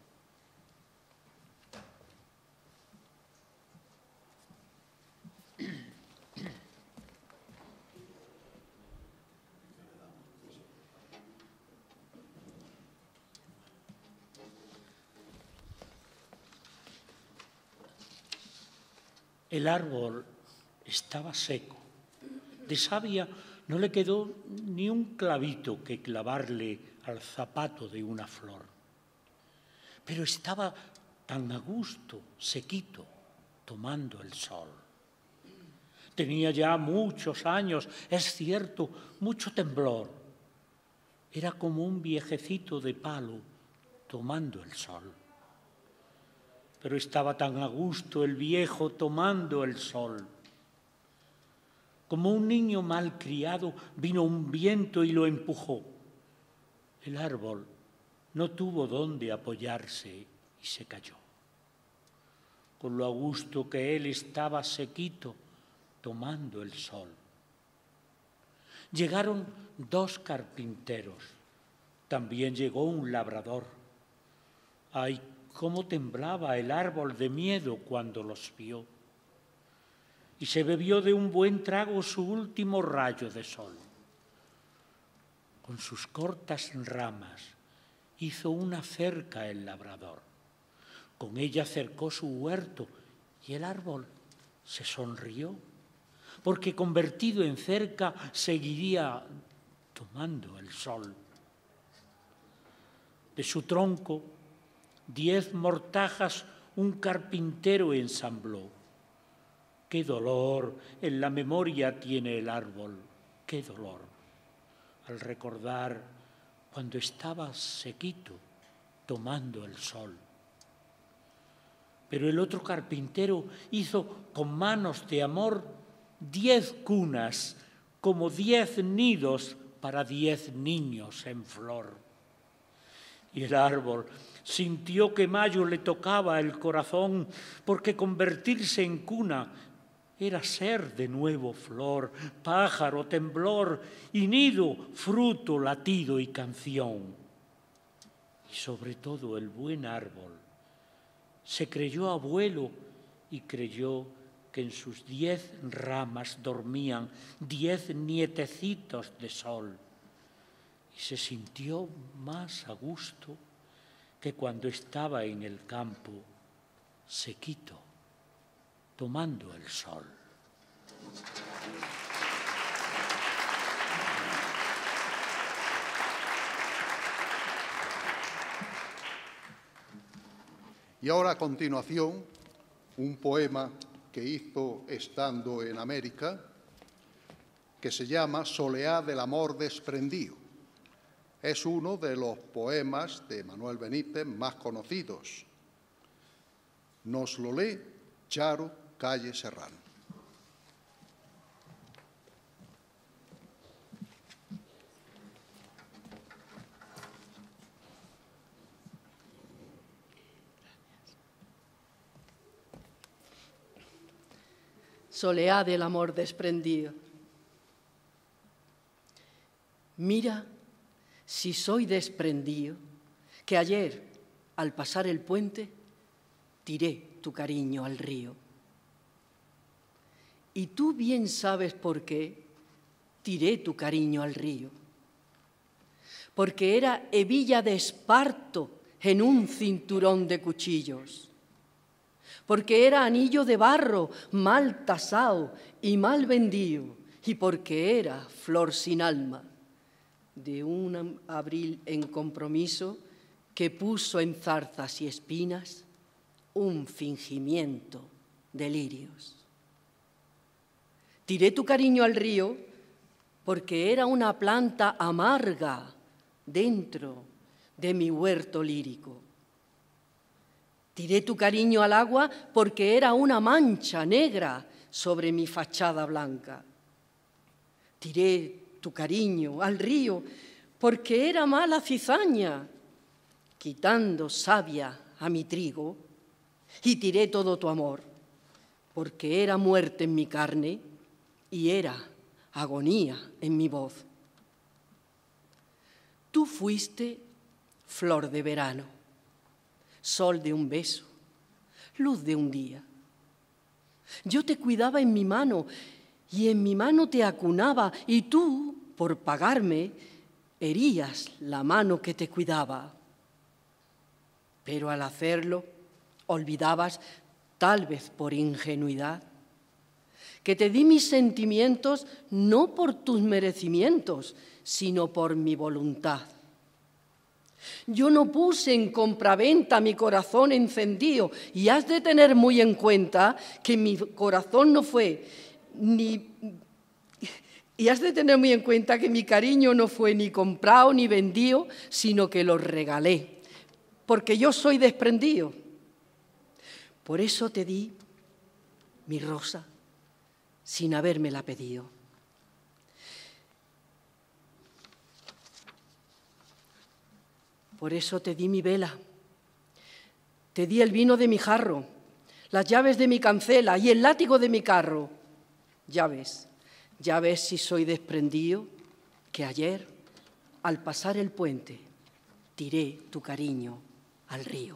El árbol estaba seco. De savia no le quedó ni un clavito que clavarle al zapato de una flor. Pero estaba tan a gusto, sequito, tomando el sol. Tenía ya muchos años, es cierto, mucho temblor. Era como un viejecito de palo tomando el sol. Pero estaba tan a gusto el viejo tomando el sol. Como un niño mal criado, vino un viento y lo empujó. El árbol no tuvo dónde apoyarse y se cayó. Con lo a gusto que él estaba sequito, tomando el sol. Llegaron 2 carpinteros. También llegó un labrador. ¡Ay, cómo temblaba el árbol de miedo cuando los vio! Y se bebió de un buen trago su último rayo de sol. Con sus cortas ramas hizo una cerca el labrador. Con ella cercó su huerto y el árbol se sonrió, porque convertido en cerca seguiría tomando el sol. De su tronco 10 mortajas un carpintero ensambló. ¡Qué dolor en la memoria tiene el árbol! ¡Qué dolor! Al recordar cuando estaba sequito, tomando el sol. Pero el otro carpintero hizo con manos de amor 10 cunas, como 10 nidos para 10 niños en flor. Y el árbol sintió que mayo le tocaba el corazón, porque convertirse en cuna era ser de nuevo flor, pájaro, temblor, y nido, fruto, latido y canción. Y sobre todo el buen árbol se creyó abuelo y creyó que en sus 10 ramas dormían 10 nietecitos de sol. Y se sintió más a gusto que cuando estaba en el campo, sequito, tomando el sol. Y ahora a continuación, un poema que hizo estando en América, que se llama Soleá del amor desprendido. Es uno de los poemas de Manuel Benítez más conocidos. Nos lo lee Charo Calle Serrano. Soleá del amor desprendido. Mira si soy desprendido, que ayer, al pasar el puente, tiré tu cariño al río. Y tú bien sabes por qué tiré tu cariño al río. Porque era hebilla de esparto en un cinturón de cuchillos. Porque era anillo de barro mal tasado y mal vendido. Y porque era flor sin alma de un abril en compromiso que puso en zarzas y espinas un fingimiento de lirios. Tiré tu cariño al río porque era una planta amarga dentro de mi huerto lírico. Tiré tu cariño al agua porque era una mancha negra sobre mi fachada blanca. Tiré tu cariño al río porque era mala cizaña, quitando savia a mi trigo, y tiré todo tu amor porque era muerte en mi carne y era agonía en mi voz. Tú fuiste flor de verano, sol de un beso, luz de un día. Yo te cuidaba en mi mano y en mi mano te acunaba, y tú, por pagarme, herías la mano que te cuidaba. Pero al hacerlo, olvidabas, tal vez por ingenuidad, que te di mis sentimientos no por tus merecimientos, sino por mi voluntad. Yo no puse en compraventa mi corazón encendido, y has de tener muy en cuenta que mi corazón no fue y has de tener muy en cuenta que mi cariño no fue ni comprado ni vendido, sino que lo regalé, porque yo soy desprendido. Por eso te di mi rosa sin habérmela pedido. Por eso te di mi vela, te di el vino de mi jarro, las llaves de mi cancela y el látigo de mi carro. Ya ves si soy desprendido, que ayer, al pasar el puente, tiré tu cariño al río.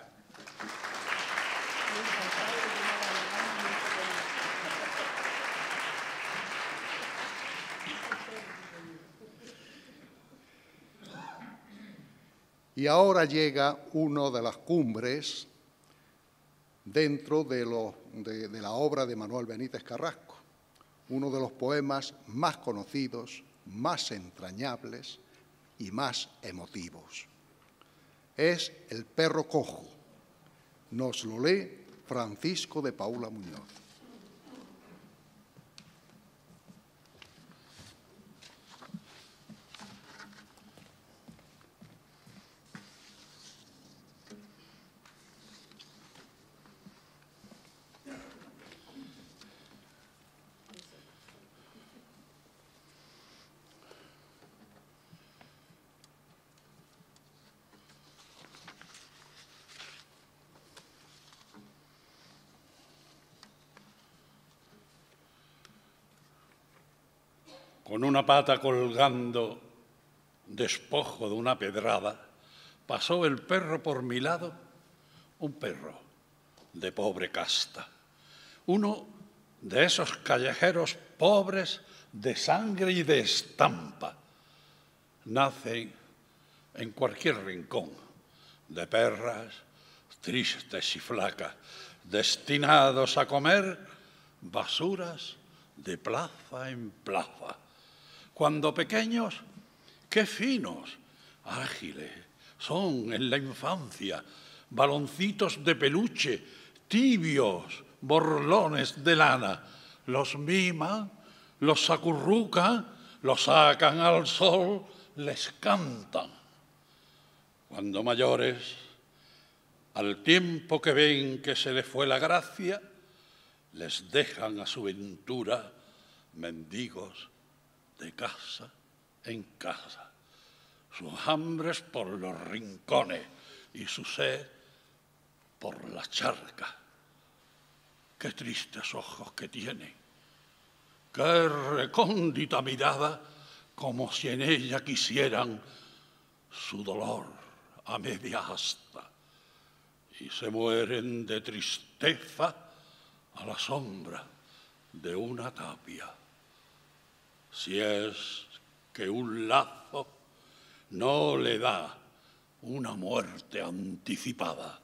Y ahora llega una de las cumbres dentro de la obra de Manuel Benítez Carrasco, uno de los poemas más conocidos, más entrañables y más emotivos. Es El perro cojo. Nos lo lee Francisco de Paula Muñoz. Con una pata colgando, despojo de una pedrada, pasó el perro por mi lado, un perro de pobre casta, uno de esos callejeros pobres de sangre y de estampa. Nacen en cualquier rincón, de perras tristes y flacas, destinados a comer basuras de plaza en plaza. Cuando pequeños, qué finos, ágiles, son en la infancia, baloncitos de peluche, tibios, borlones de lana. Los miman, los acurrucan, los sacan al sol, les cantan. Cuando mayores, al tiempo que ven que se les fue la gracia, les dejan a su ventura mendigos de casa en casa, sus hambres por los rincones y su sed por la charca. Qué tristes ojos que tienen, qué recóndita mirada, como si en ella quisieran su dolor a media asta, y se mueren de tristeza a la sombra de una tapia. Si es que un lazo no le da una muerte anticipada.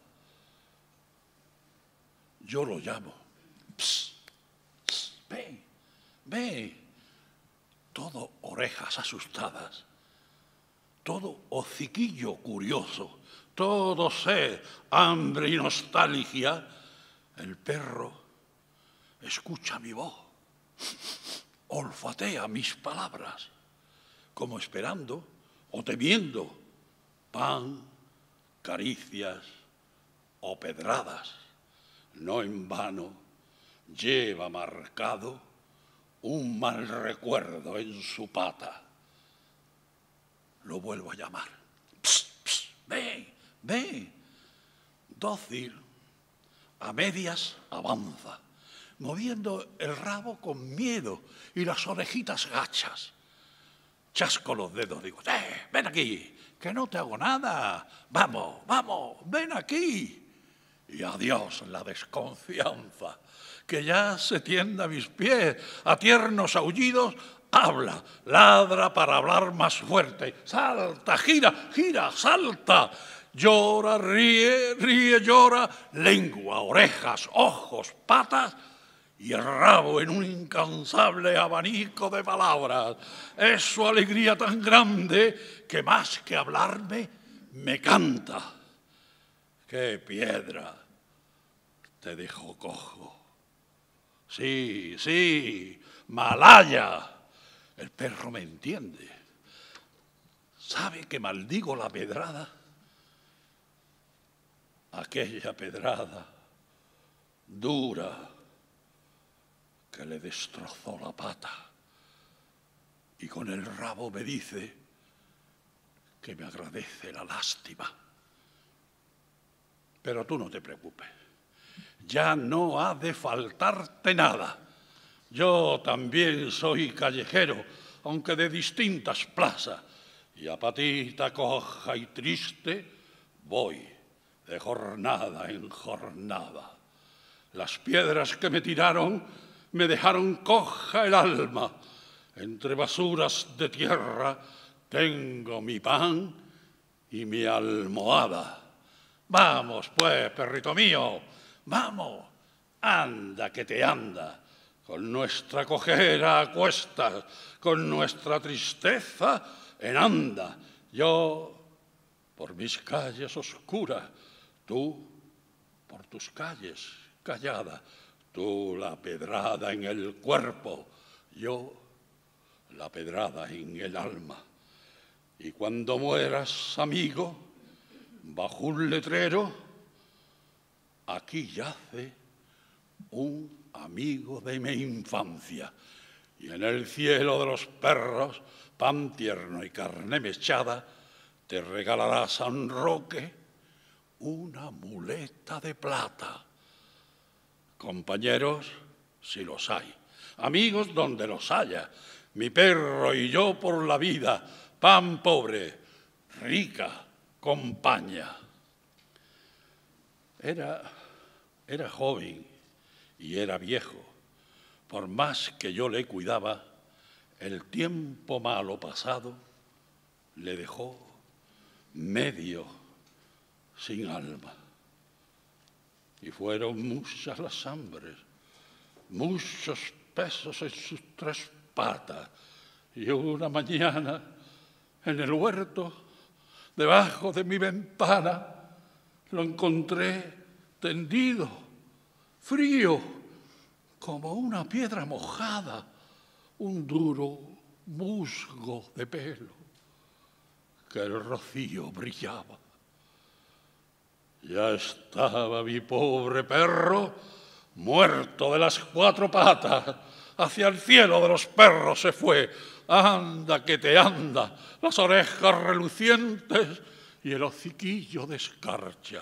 Yo lo llamo. Psst, psst, ve, ve. Todo orejas asustadas, todo hociquillo curioso, todo sed, hambre y nostalgia. El perro escucha mi voz, olfatea mis palabras, como esperando o temiendo pan, caricias o pedradas. No en vano lleva marcado un mal recuerdo en su pata. Lo vuelvo a llamar. Psst, psst, ve, ve. Dócil, a medias avanza. moviendo el rabo con miedo y las orejitas gachas. Chasco los dedos, digo, ven aquí, que no te hago nada. Vamos, vamos, ven aquí. Y adiós la desconfianza, que ya se tiende a mis pies, a tiernos aullidos, habla, ladra para hablar más fuerte. Salta, gira, gira, salta. Llora, ríe, ríe, llora. Lengua, orejas, ojos, patas y el rabo en un incansable abanico de palabras. Es su alegría tan grande que más que hablarme, me canta. ¡Qué piedra! Te dejó cojo. Sí, sí, Malaya. El perro me entiende. ¿Sabe que maldigo la pedrada? Aquella pedrada dura que le destrozó la pata. Y con el rabo me dice que me agradece la lástima. Pero tú no te preocupes, ya no ha de faltarte nada. Yo también soy callejero, aunque de distintas plazas, y a patita coja y triste voy de jornada en jornada. Las piedras que me tiraron me dejaron coja el alma. Entre basuras de tierra tengo mi pan y mi almohada. Vamos, pues, perrito mío, vamos, anda que te anda, con nuestra cojera a cuestas, con nuestra tristeza en anda. Yo por mis calles oscuras, tú por tus calles callada, tú la pedrada en el cuerpo, yo la pedrada en el alma. Y cuando mueras, amigo, bajo un letrero, aquí yace un amigo de mi infancia, y en el cielo de los perros, pan tierno y carne mechada, te regalará San Roque una muleta de plata. Compañeros, si los hay, amigos donde los haya, mi perro y yo por la vida, pan pobre, rica compañía. Era joven y era viejo. Por más que yo le cuidaba, el tiempo malo pasado le dejó medio sin alma. Y fueron muchas las hambres, muchos pesos en sus tres patas. Y una mañana, en el huerto, debajo de mi ventana, lo encontré tendido, frío, como una piedra mojada, un duro musgo de pelo, que el rocío brillaba. Ya estaba mi pobre perro muerto de las cuatro patas. Hacia el cielo de los perros se fue. Anda que te anda, las orejas relucientes y el hociquillo de escarcha.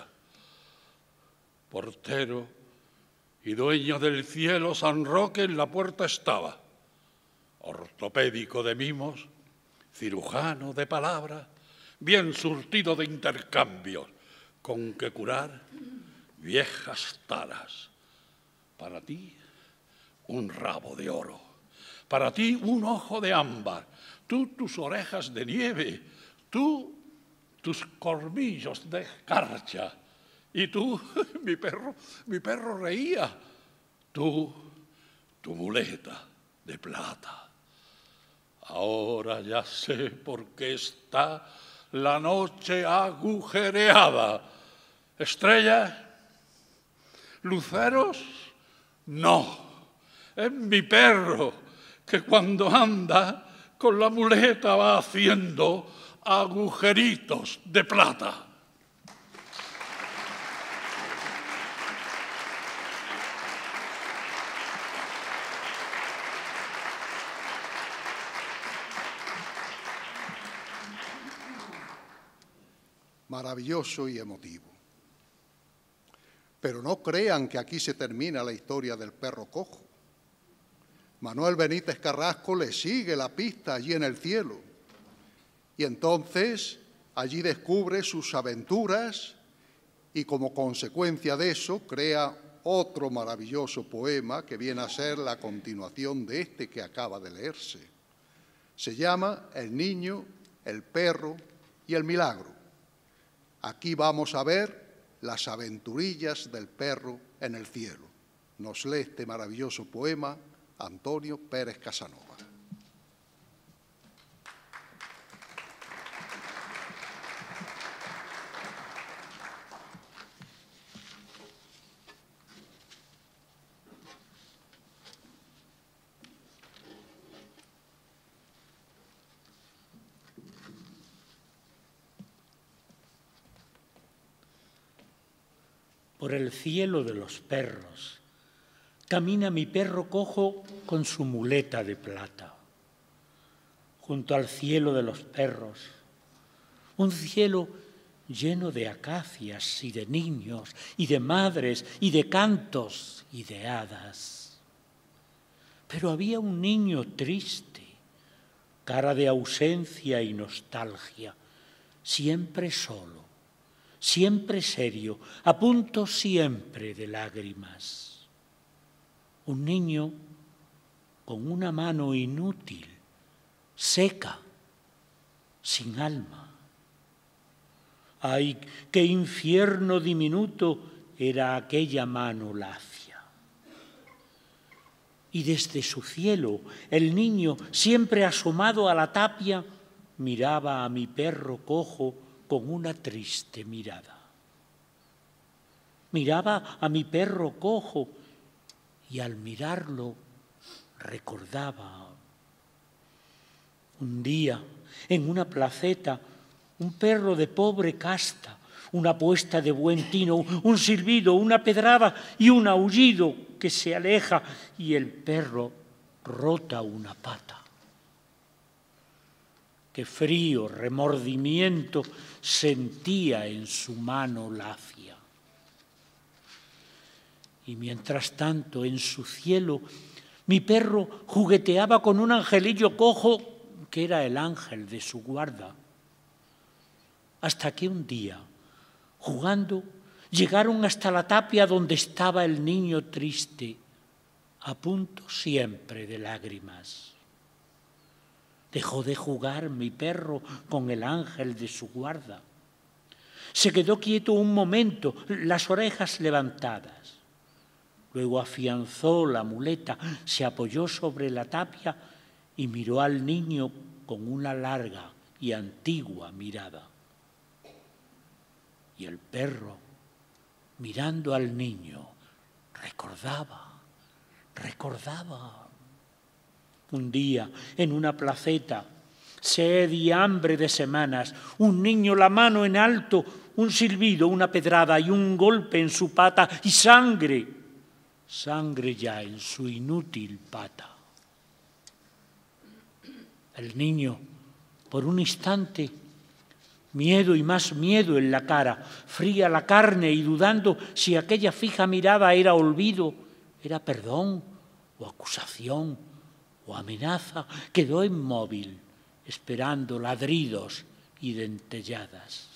Portero y dueño del cielo, San Roque en la puerta estaba. Ortopédico de mimos, cirujano de palabra, bien surtido de intercambios, con que curar viejas taras. Para ti, un rabo de oro. Para ti, un ojo de ámbar. Tú, tus orejas de nieve. Tú, tus colmillos de escarcha. Y tú, mi perro reía. Tú, tu muleta de plata. Ahora ya sé por qué está la noche agujereada. ¿Estrellas? ¿Luceros? No. Es mi perro que cuando anda con la muleta va haciendo agujeritos de plata. Maravilloso y emotivo. Pero no crean que aquí se termina la historia del perro cojo. Manuel Benítez Carrasco le sigue la pista allí en el cielo. Y entonces allí descubre sus aventuras y como consecuencia de eso crea otro maravilloso poema que viene a ser la continuación de este que acaba de leerse. Se llama El niño, el perro y el milagro. Aquí vamos a ver las aventurillas del perro en el cielo. Nos lee este maravilloso poema Antonio Pérez Casanova. Por el cielo de los perros camina mi perro cojo con su muleta de plata. Junto al cielo de los perros, un cielo lleno de acacias y de niños y de madres y de cantos y de hadas. Pero había un niño triste, cara de ausencia y nostalgia, siempre solo, siempre serio, a punto siempre de lágrimas. Un niño con una mano inútil, seca, sin alma. ¡Ay, qué infierno diminuto era aquella mano lacia! Y desde su cielo el niño, siempre asomado a la tapia, miraba a mi perro cojo con una triste mirada. Miraba a mi perro cojo y al mirarlo recordaba. Un día, en una placeta, un perro de pobre casta, una puesta de buen tino, un silbido, una pedrada y un aullido que se aleja y el perro rota una pata. Qué frío remordimiento sentía en su mano lacia. Y mientras tanto, en su cielo, mi perro jugueteaba con un angelillo cojo que era el ángel de su guarda. Hasta que un día, jugando, llegaron hasta la tapia donde estaba el niño triste, a punto siempre de lágrimas. Dejó de jugar mi perro con el ángel de su guarda. Se quedó quieto un momento, las orejas levantadas. Luego afianzó la muleta, se apoyó sobre la tapia y miró al niño con una larga y antigua mirada. Y el perro, mirando al niño, recordaba. Un día, en una placeta, sed y hambre de semanas, un niño la mano en alto, un silbido, una pedrada y un golpe en su pata y sangre ya en su inútil pata. El niño, por un instante, miedo y más miedo en la cara, fría la carne y dudando si aquella fija mirada era olvido, era perdón o acusación o amenaza, quedó inmóvil, esperando ladridos y dentelladas.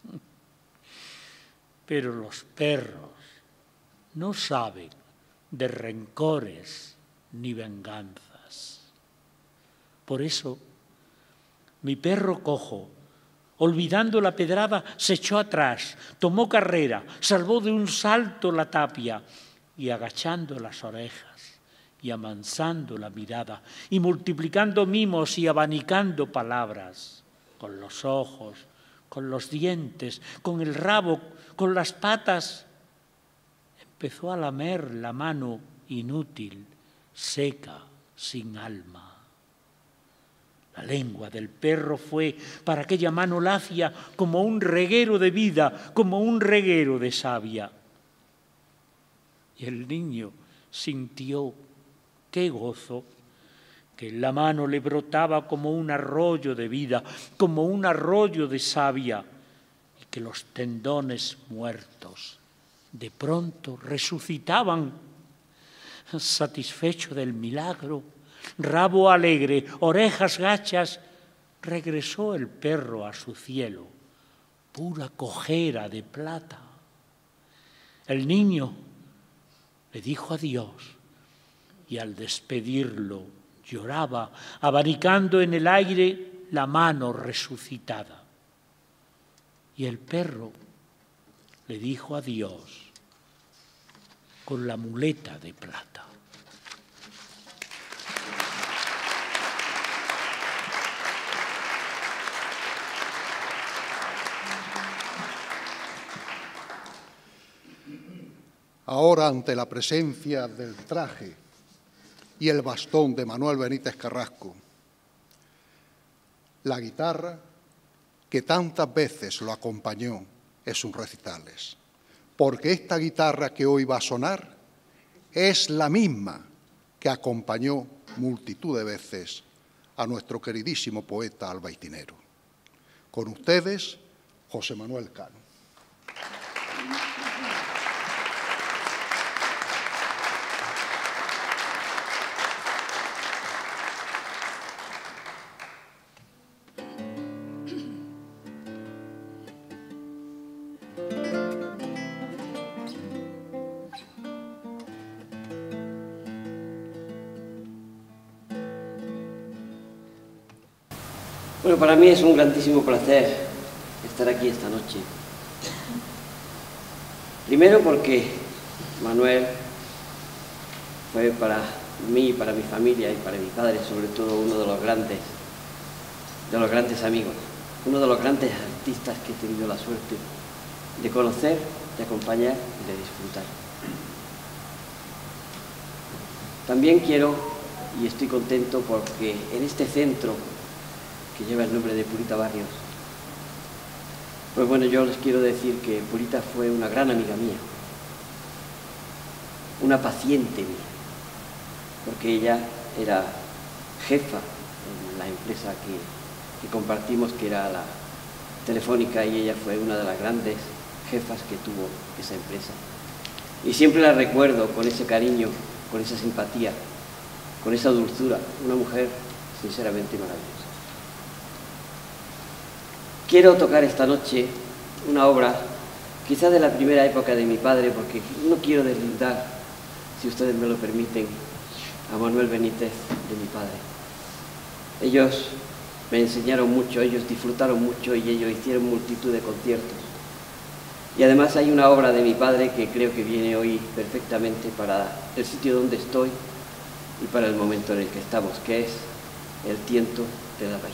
Pero los perros no saben de rencores ni venganzas. Por eso, mi perro cojo, olvidando la pedrada, se echó atrás, tomó carrera, salvó de un salto la tapia y agachando las orejas y amansando la mirada y multiplicando mimos y abanicando palabras, con los ojos, con los dientes, con el rabo, con las patas, empezó a lamer la mano inútil, seca, sin alma. La lengua del perro fue para aquella mano lacia como un reguero de vida, como un reguero de savia. Y el niño sintió qué gozo, que en la mano le brotaba como un arroyo de vida, como un arroyo de savia, y que los tendones muertos De pronto resucitaban. Satisfecho del milagro, rabo alegre, orejas gachas, regresó el perro a su cielo, pura cojera de plata. El niño le dijo adiós y al despedirlo lloraba, abanicando en el aire la mano resucitada. Y el perro le dijo adiós con la muleta de plata. Ahora, ante la presencia del traje y el bastón de Manuel Benítez Carrasco, la guitarra que tantas veces lo acompañó en sus recitales, porque esta guitarra que hoy va a sonar es la misma que acompañó multitud de veces a nuestro queridísimo poeta albaitinero. Con ustedes, José Manuel Cano. Bueno, para mí es un grandísimo placer estar aquí esta noche. Primero porque Manuel fue para mí, para mi familia y para mi padre, sobre todo, uno de los grandes amigos, uno de los grandes artistas que he tenido la suerte de conocer, de acompañar y de disfrutar. También quiero, y estoy contento porque en este centro que lleva el nombre de Purita Barrios, pues bueno, yo les quiero decir que Purita fue una gran amiga mía, una paciente mía, porque ella era jefa en la empresa que compartimos, que era la Telefónica, y ella fue una de las grandes jefas que tuvo esa empresa. Y siempre la recuerdo con ese cariño, con esa simpatía, con esa dulzura, una mujer sinceramente maravillosa. Quiero tocar esta noche una obra, quizás de la primera época de mi padre, porque no quiero deslindar, si ustedes me lo permiten, a Manuel Benítez de mi padre. Ellos me enseñaron mucho, ellos disfrutaron mucho y ellos hicieron multitud de conciertos. Y además hay una obra de mi padre que creo que viene hoy perfectamente para el sitio donde estoy y para el momento en el que estamos, que es El tiento de la raíz.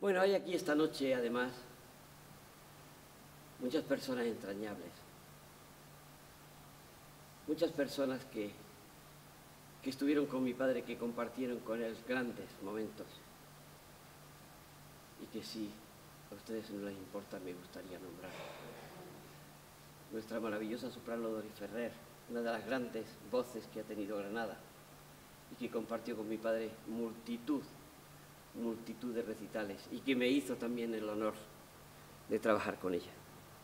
Bueno, hay aquí esta noche, además, muchas personas entrañables. Muchas personas que estuvieron con mi padre, que compartieron con él grandes momentos. Y que si a ustedes no les importa, me gustaría nombrar. Nuestra maravillosa soprano Doris Ferrer, una de las grandes voces que ha tenido Granada y que compartió con mi padre multitud de recitales y que me hizo también el honor de trabajar con ella.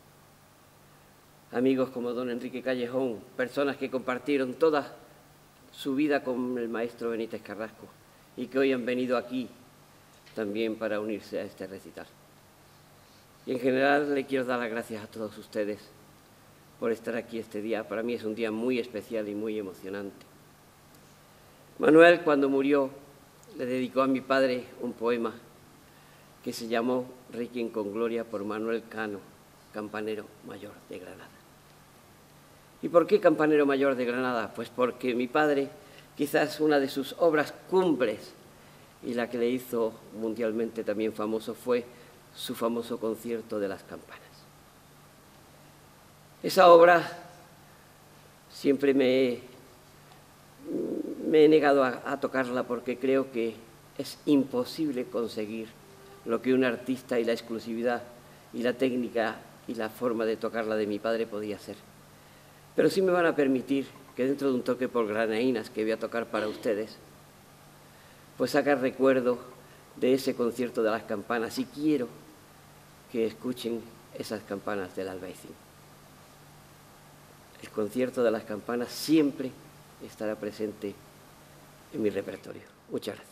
Amigos como don Enrique Callejón, personas que compartieron toda su vida con el maestro Benítez Carrasco y que hoy han venido aquí también para unirse a este recital. Y en general le quiero dar las gracias a todos ustedes por estar aquí este día. Para mí es un día muy especial y muy emocionante. Manuel, cuando murió, le dedicó a mi padre un poema que se llamó Requiem con Gloria por Manuel Cano, campanero mayor de Granada. ¿Y por qué campanero mayor de Granada? Pues porque mi padre, quizás una de sus obras cumbres y la que le hizo mundialmente también famoso, fue su famoso concierto de las campanas. Esa obra siempre me he negado a tocarla porque creo que es imposible conseguir lo que un artista y la exclusividad y la técnica y la forma de tocarla de mi padre podía hacer. Pero sí me van a permitir que dentro de un toque por granainas que voy a tocar para ustedes, pues sacar recuerdo de ese concierto de las campanas y quiero que escuchen esas campanas del Albaicín. El concierto de las campanas siempre estará presente en mi repertorio. Muchas gracias.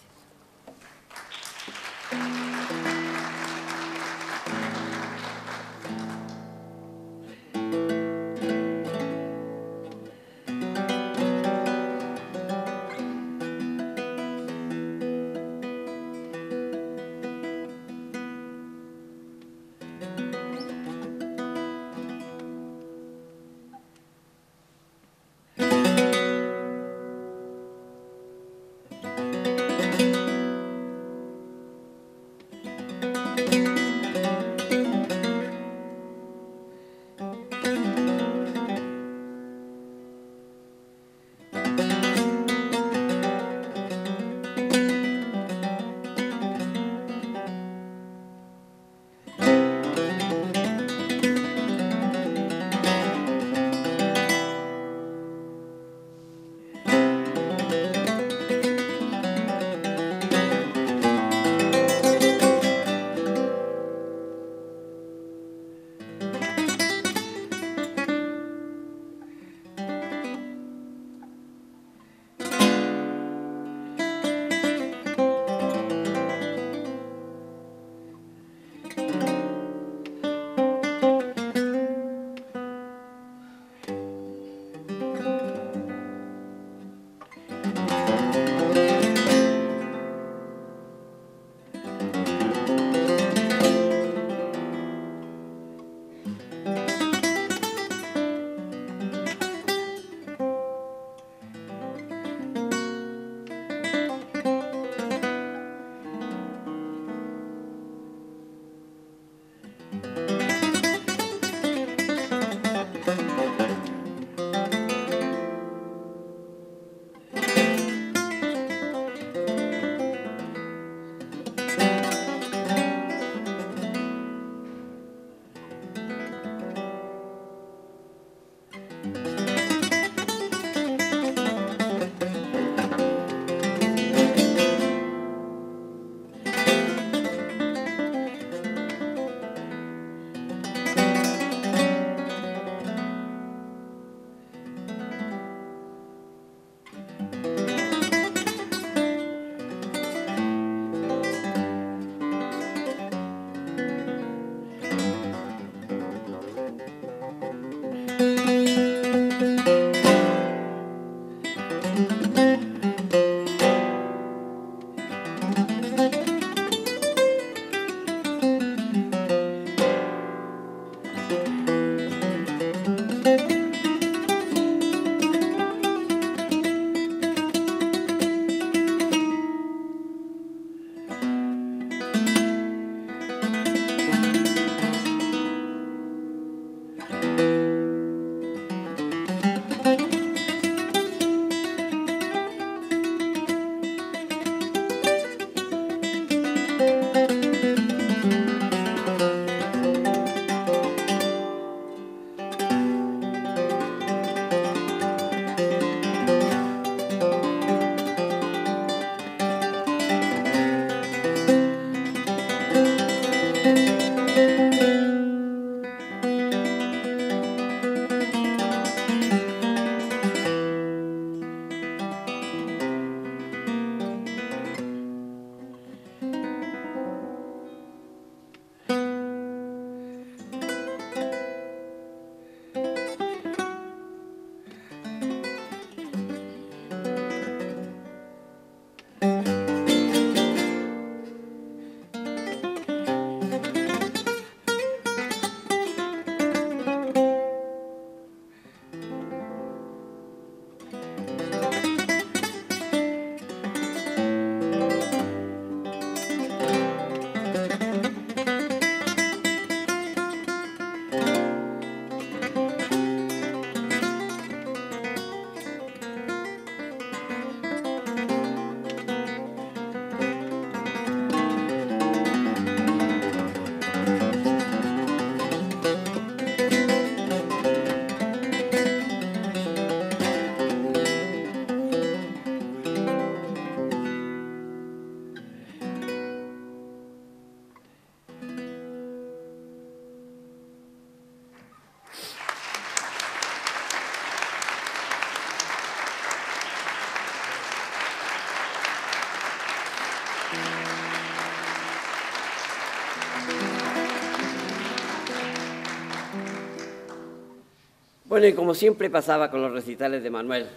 Bueno, y como siempre pasaba con los recitales de Manuel,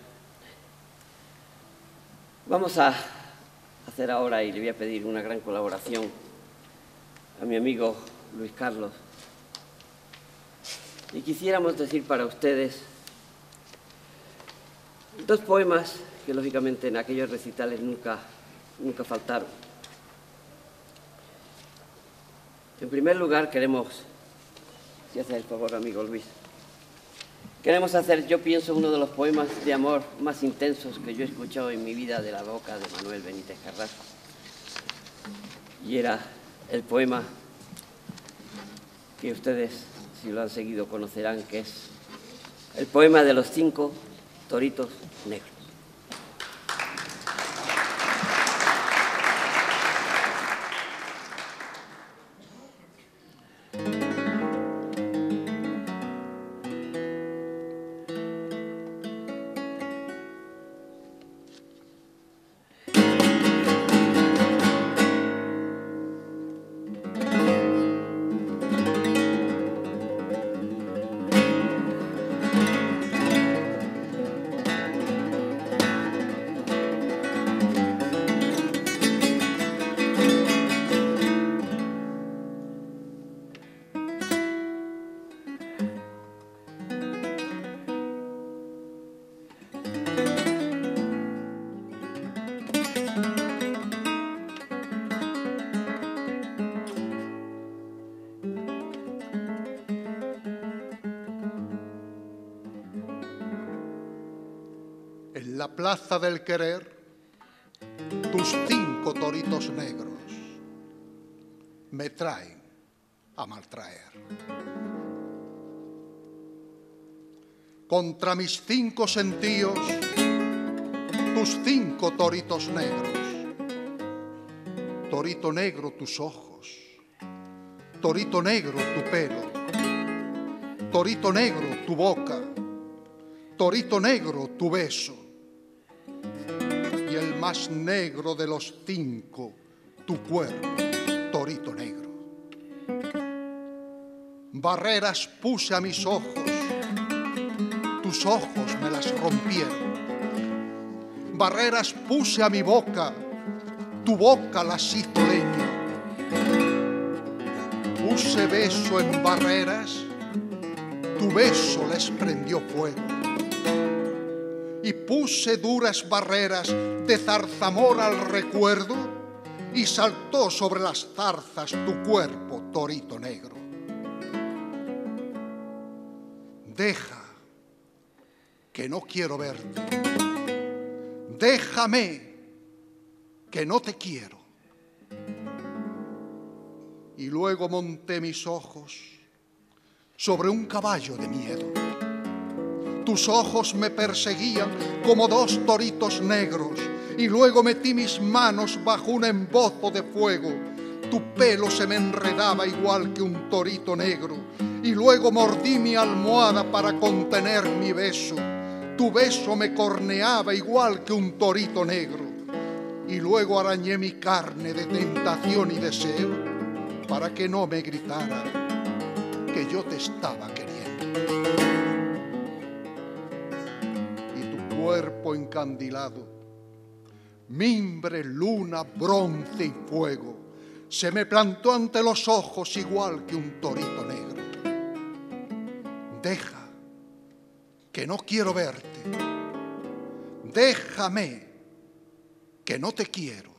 vamos a hacer ahora, y le voy a pedir una gran colaboración a mi amigo Luis Carlos. Y quisiéramos decir para ustedes dos poemas que lógicamente en aquellos recitales nunca faltaron. En primer lugar queremos, si hace el favor, amigo Luis, queremos hacer, yo pienso, uno de los poemas de amor más intensos que yo he escuchado en mi vida de la boca de Manuel Benítez Carrasco. Y era el poema que ustedes, si lo han seguido, conocerán, que es el poema de los 5 toritos negros. En la plaza del querer, tus 5 toritos negros me traen a maltraer. Contra mis 5 sentidos, tus 5 toritos negros. Torito negro tus ojos, torito negro tu pelo, torito negro tu boca, torito negro tu beso, y el más negro de los 5, tu cuerpo, torito negro. Barreras puse a mis ojos, tus ojos me las rompieron. Barreras puse a mi boca, tu boca las hizo leña. Puse beso en barreras, tu beso les prendió fuego. Y puse duras barreras de zarzamora al recuerdo, y saltó sobre las zarzas tu cuerpo, torito negro. Deja, que no quiero verte. Déjame, que no te quiero. Y luego monté mis ojos sobre un caballo de miedo. Tus ojos me perseguían como 2 toritos negros, y luego metí mis manos bajo un embozo de fuego. Tu pelo se me enredaba igual que un torito negro, y luego mordí mi almohada para contener mi beso. Tu beso me corneaba igual que un torito negro, y luego arañé mi carne de tentación y deseo para que no me gritara que yo te estaba queriendo. Y tu cuerpo encandilado, mimbre, luna, bronce y fuego, se me plantó ante los ojos igual que un torito negro. Deja, que no quiero verte. Déjame, que no te quiero.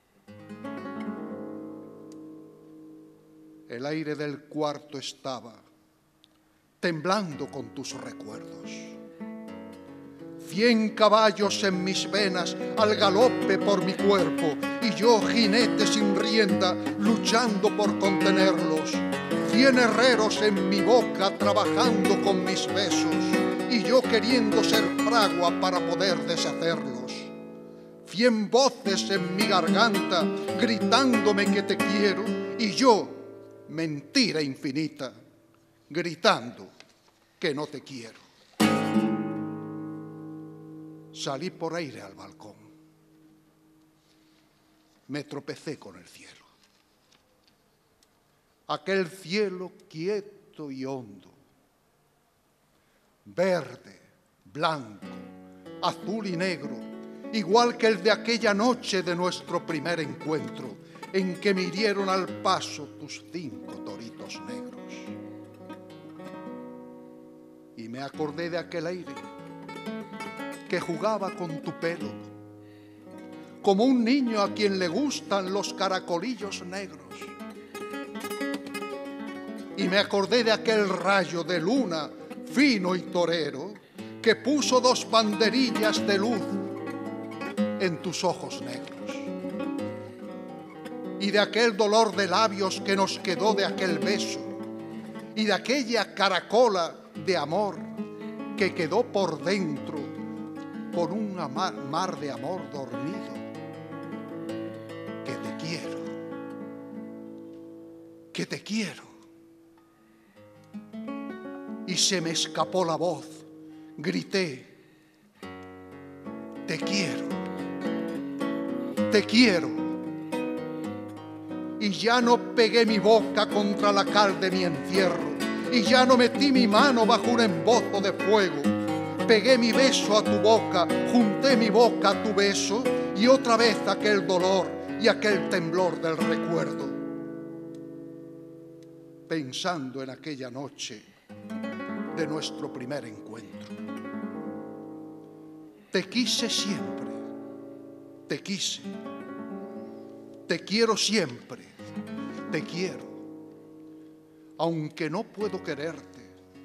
El aire del cuarto estaba temblando con tus recuerdos. 100 caballos en mis venas al galope por mi cuerpo, y yo, jinete sin rienda, luchando por contenerlos. 100 herreros en mi boca trabajando con mis besos, y yo queriendo ser fragua para poder deshacerlos. 100 voces en mi garganta gritándome que te quiero, y yo, mentira infinita, gritando que no te quiero. Salí por aire al balcón. Me tropecé con el cielo. Aquel cielo quieto y hondo. verde, blanco, azul y negro, igual que el de aquella noche de nuestro primer encuentro, en que me hirieron al paso tus 5 toritos negros. Y me acordé de aquel aire que jugaba con tu pelo, como un niño a quien le gustan los caracolillos negros. Y me acordé de aquel rayo de luna fino y torero que puso 2 banderillas de luz en tus ojos negros. Y de aquel dolor de labios que nos quedó de aquel beso, y de aquella caracola de amor que quedó por dentro con un mar de amor dormido. Que te quiero, que te quiero. Y se me escapó la voz, grité, te quiero, te quiero. Y ya no pegué mi boca contra la cal de mi encierro, y ya no metí mi mano bajo un embozo de fuego. Pegué mi beso a tu boca, junté mi boca a tu beso, y otra vez aquel dolor y aquel temblor del recuerdo. Pensando en aquella noche de nuestro primer encuentro. Te quise siempre, te quise, te quiero siempre, te quiero, aunque no puedo quererte,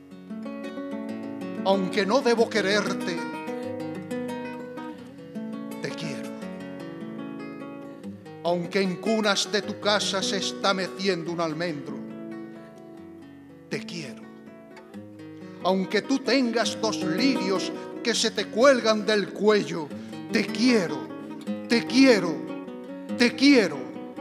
aunque no debo quererte, te quiero. Aunque en cunas de tu casa se está meciendo un almendro, te quiero. Aunque tú tengas 2 lirios que se te cuelgan del cuello, te quiero, te quiero, te quiero.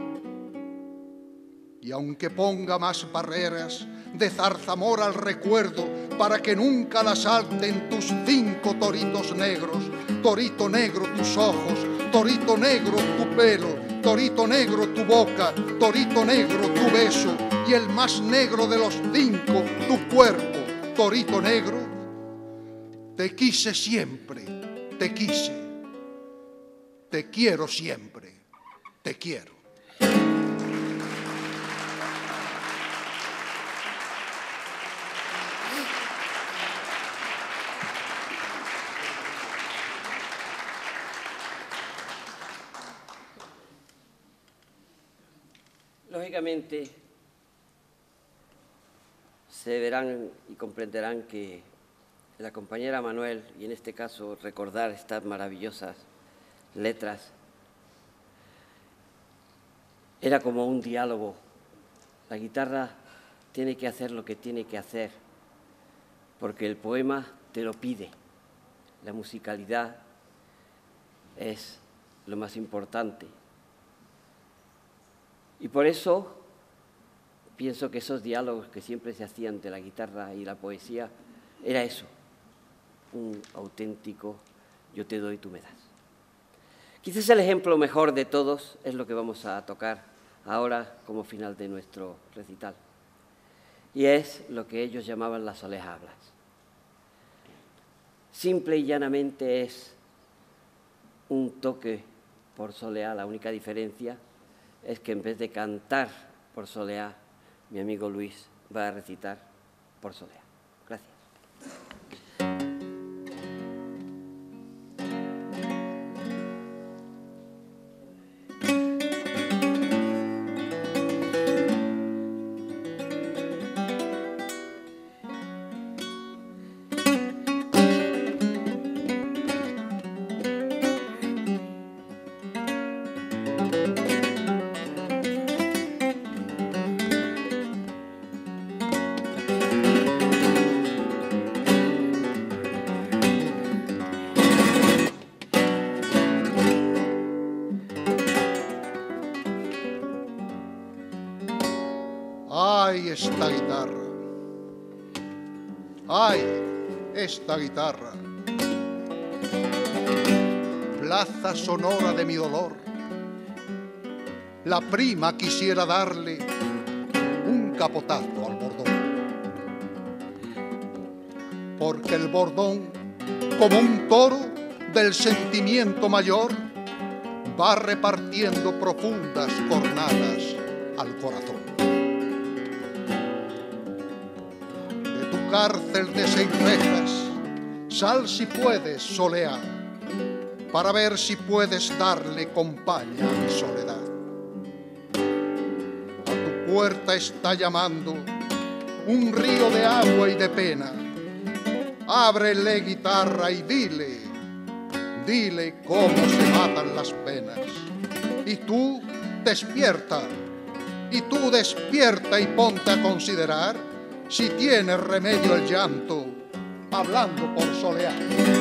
Y aunque ponga más barreras de zarzamora al recuerdo para que nunca la salten tus 5 toritos negros, torito negro tus ojos, torito negro tu pelo, torito negro tu boca, torito negro tu beso, y el más negro de los 5, tu cuerpo, torito negro. Te quise siempre, te quise, te quiero siempre, te quiero. Lógicamente, se verán y comprenderán que la compañera Manuel, y en este caso recordar estas maravillosas letras, era como un diálogo. La guitarra tiene que hacer lo que tiene que hacer, porque el poema te lo pide. La musicalidad es lo más importante. Y por eso pienso que esos diálogos que siempre se hacían de la guitarra y la poesía era eso, un auténtico yo te doy, tú me das. Quizás el ejemplo mejor de todos es lo que vamos a tocar ahora como final de nuestro recital, y es lo que ellos llamaban las solehablas. Simple y llanamente es un toque por soleá. La única diferencia es que en vez de cantar por soleá, mi amigo Luis va a recitar por soleá. Gracias. ¡Ay, esta guitarra! ¡Ay, esta guitarra! Plaza sonora de mi dolor. La prima quisiera darle un capotazo al bordón. porque el bordón, como un toro del sentimiento mayor, va repartiendo profundas cornadas al corazón. De tu cárcel de 6 rejas, sal si puedes solear, para ver si puedes darle compañía a mi soledad. A tu puerta está llamando un río de agua y de pena. Ábrele, guitarra, y dile cómo se matan las penas. Y tú despierta y ponte a considerar si tiene remedio el llanto, hablando por solear.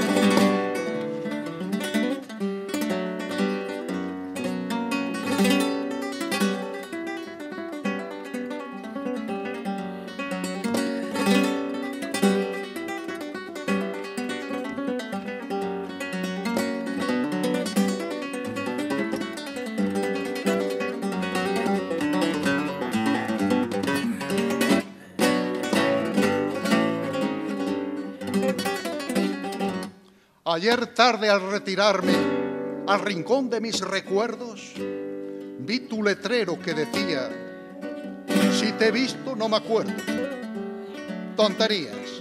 Ayer tarde, al retirarme al rincón de mis recuerdos, vi tu letrero que decía: si te he visto no me acuerdo. Tonterías,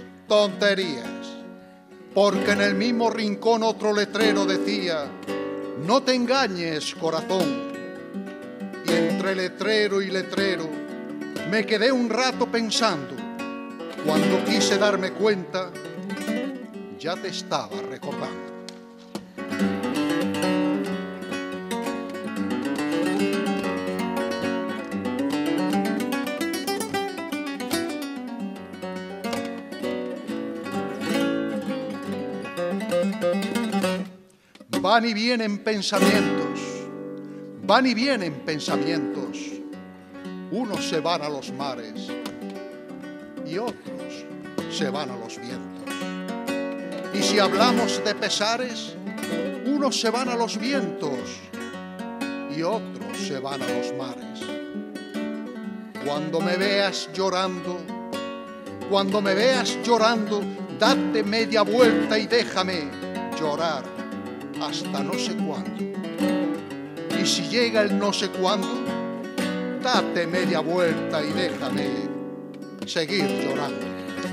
porque en el mismo rincón otro letrero decía: no te engañes, corazón. Y entre letrero y letrero me quedé un rato pensando. Cuando quise darme cuenta, ya te estaba recordando. Van y vienen pensamientos, van y vienen pensamientos. Unos se van a los mares y otros se van a los vientos. Y si hablamos de pesares, unos se van a los vientos y otros se van a los mares. Cuando me veas llorando, date media vuelta y déjame llorar hasta no sé cuándo. Y si llega el no sé cuándo, date media vuelta y déjame seguir llorando.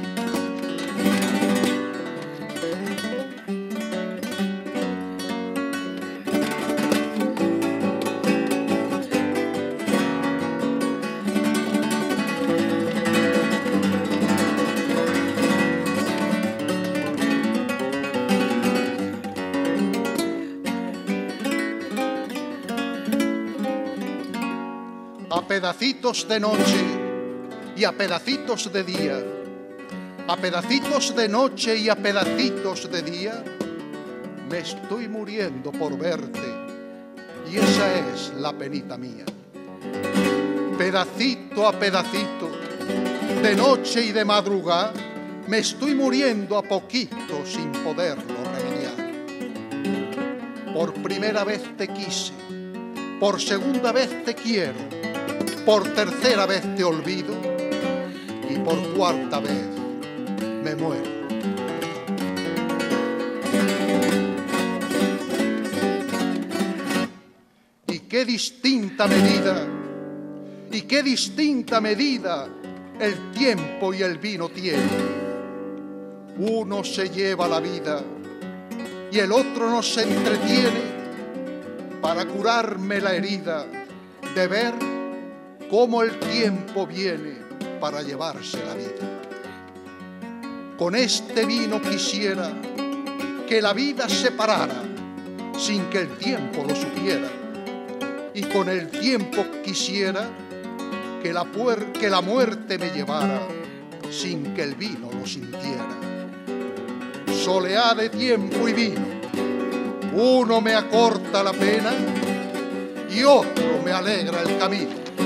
A pedacitos de noche y a pedacitos de día, a pedacitos de noche y a pedacitos de día, me estoy muriendo por verte y esa es la penita mía. Pedacito a pedacito, de noche y de madrugada, me estoy muriendo a poquito sin poderlo remediar. Por primera vez te quise, por segunda vez te quiero, por tercera vez te olvido y por cuarta vez me muero. Y qué distinta medida el tiempo y el vino tienen. Uno se lleva la vida y el otro no se entretiene para curarme la herida de ver cómo el tiempo viene para llevarse la vida. Con este vino quisiera que la vida se parara sin que el tiempo lo supiera, y con el tiempo quisiera que la muerte me llevara sin que el vino lo sintiera. Soleá de tiempo y vino, uno me acorta la pena y otro me alegra el camino.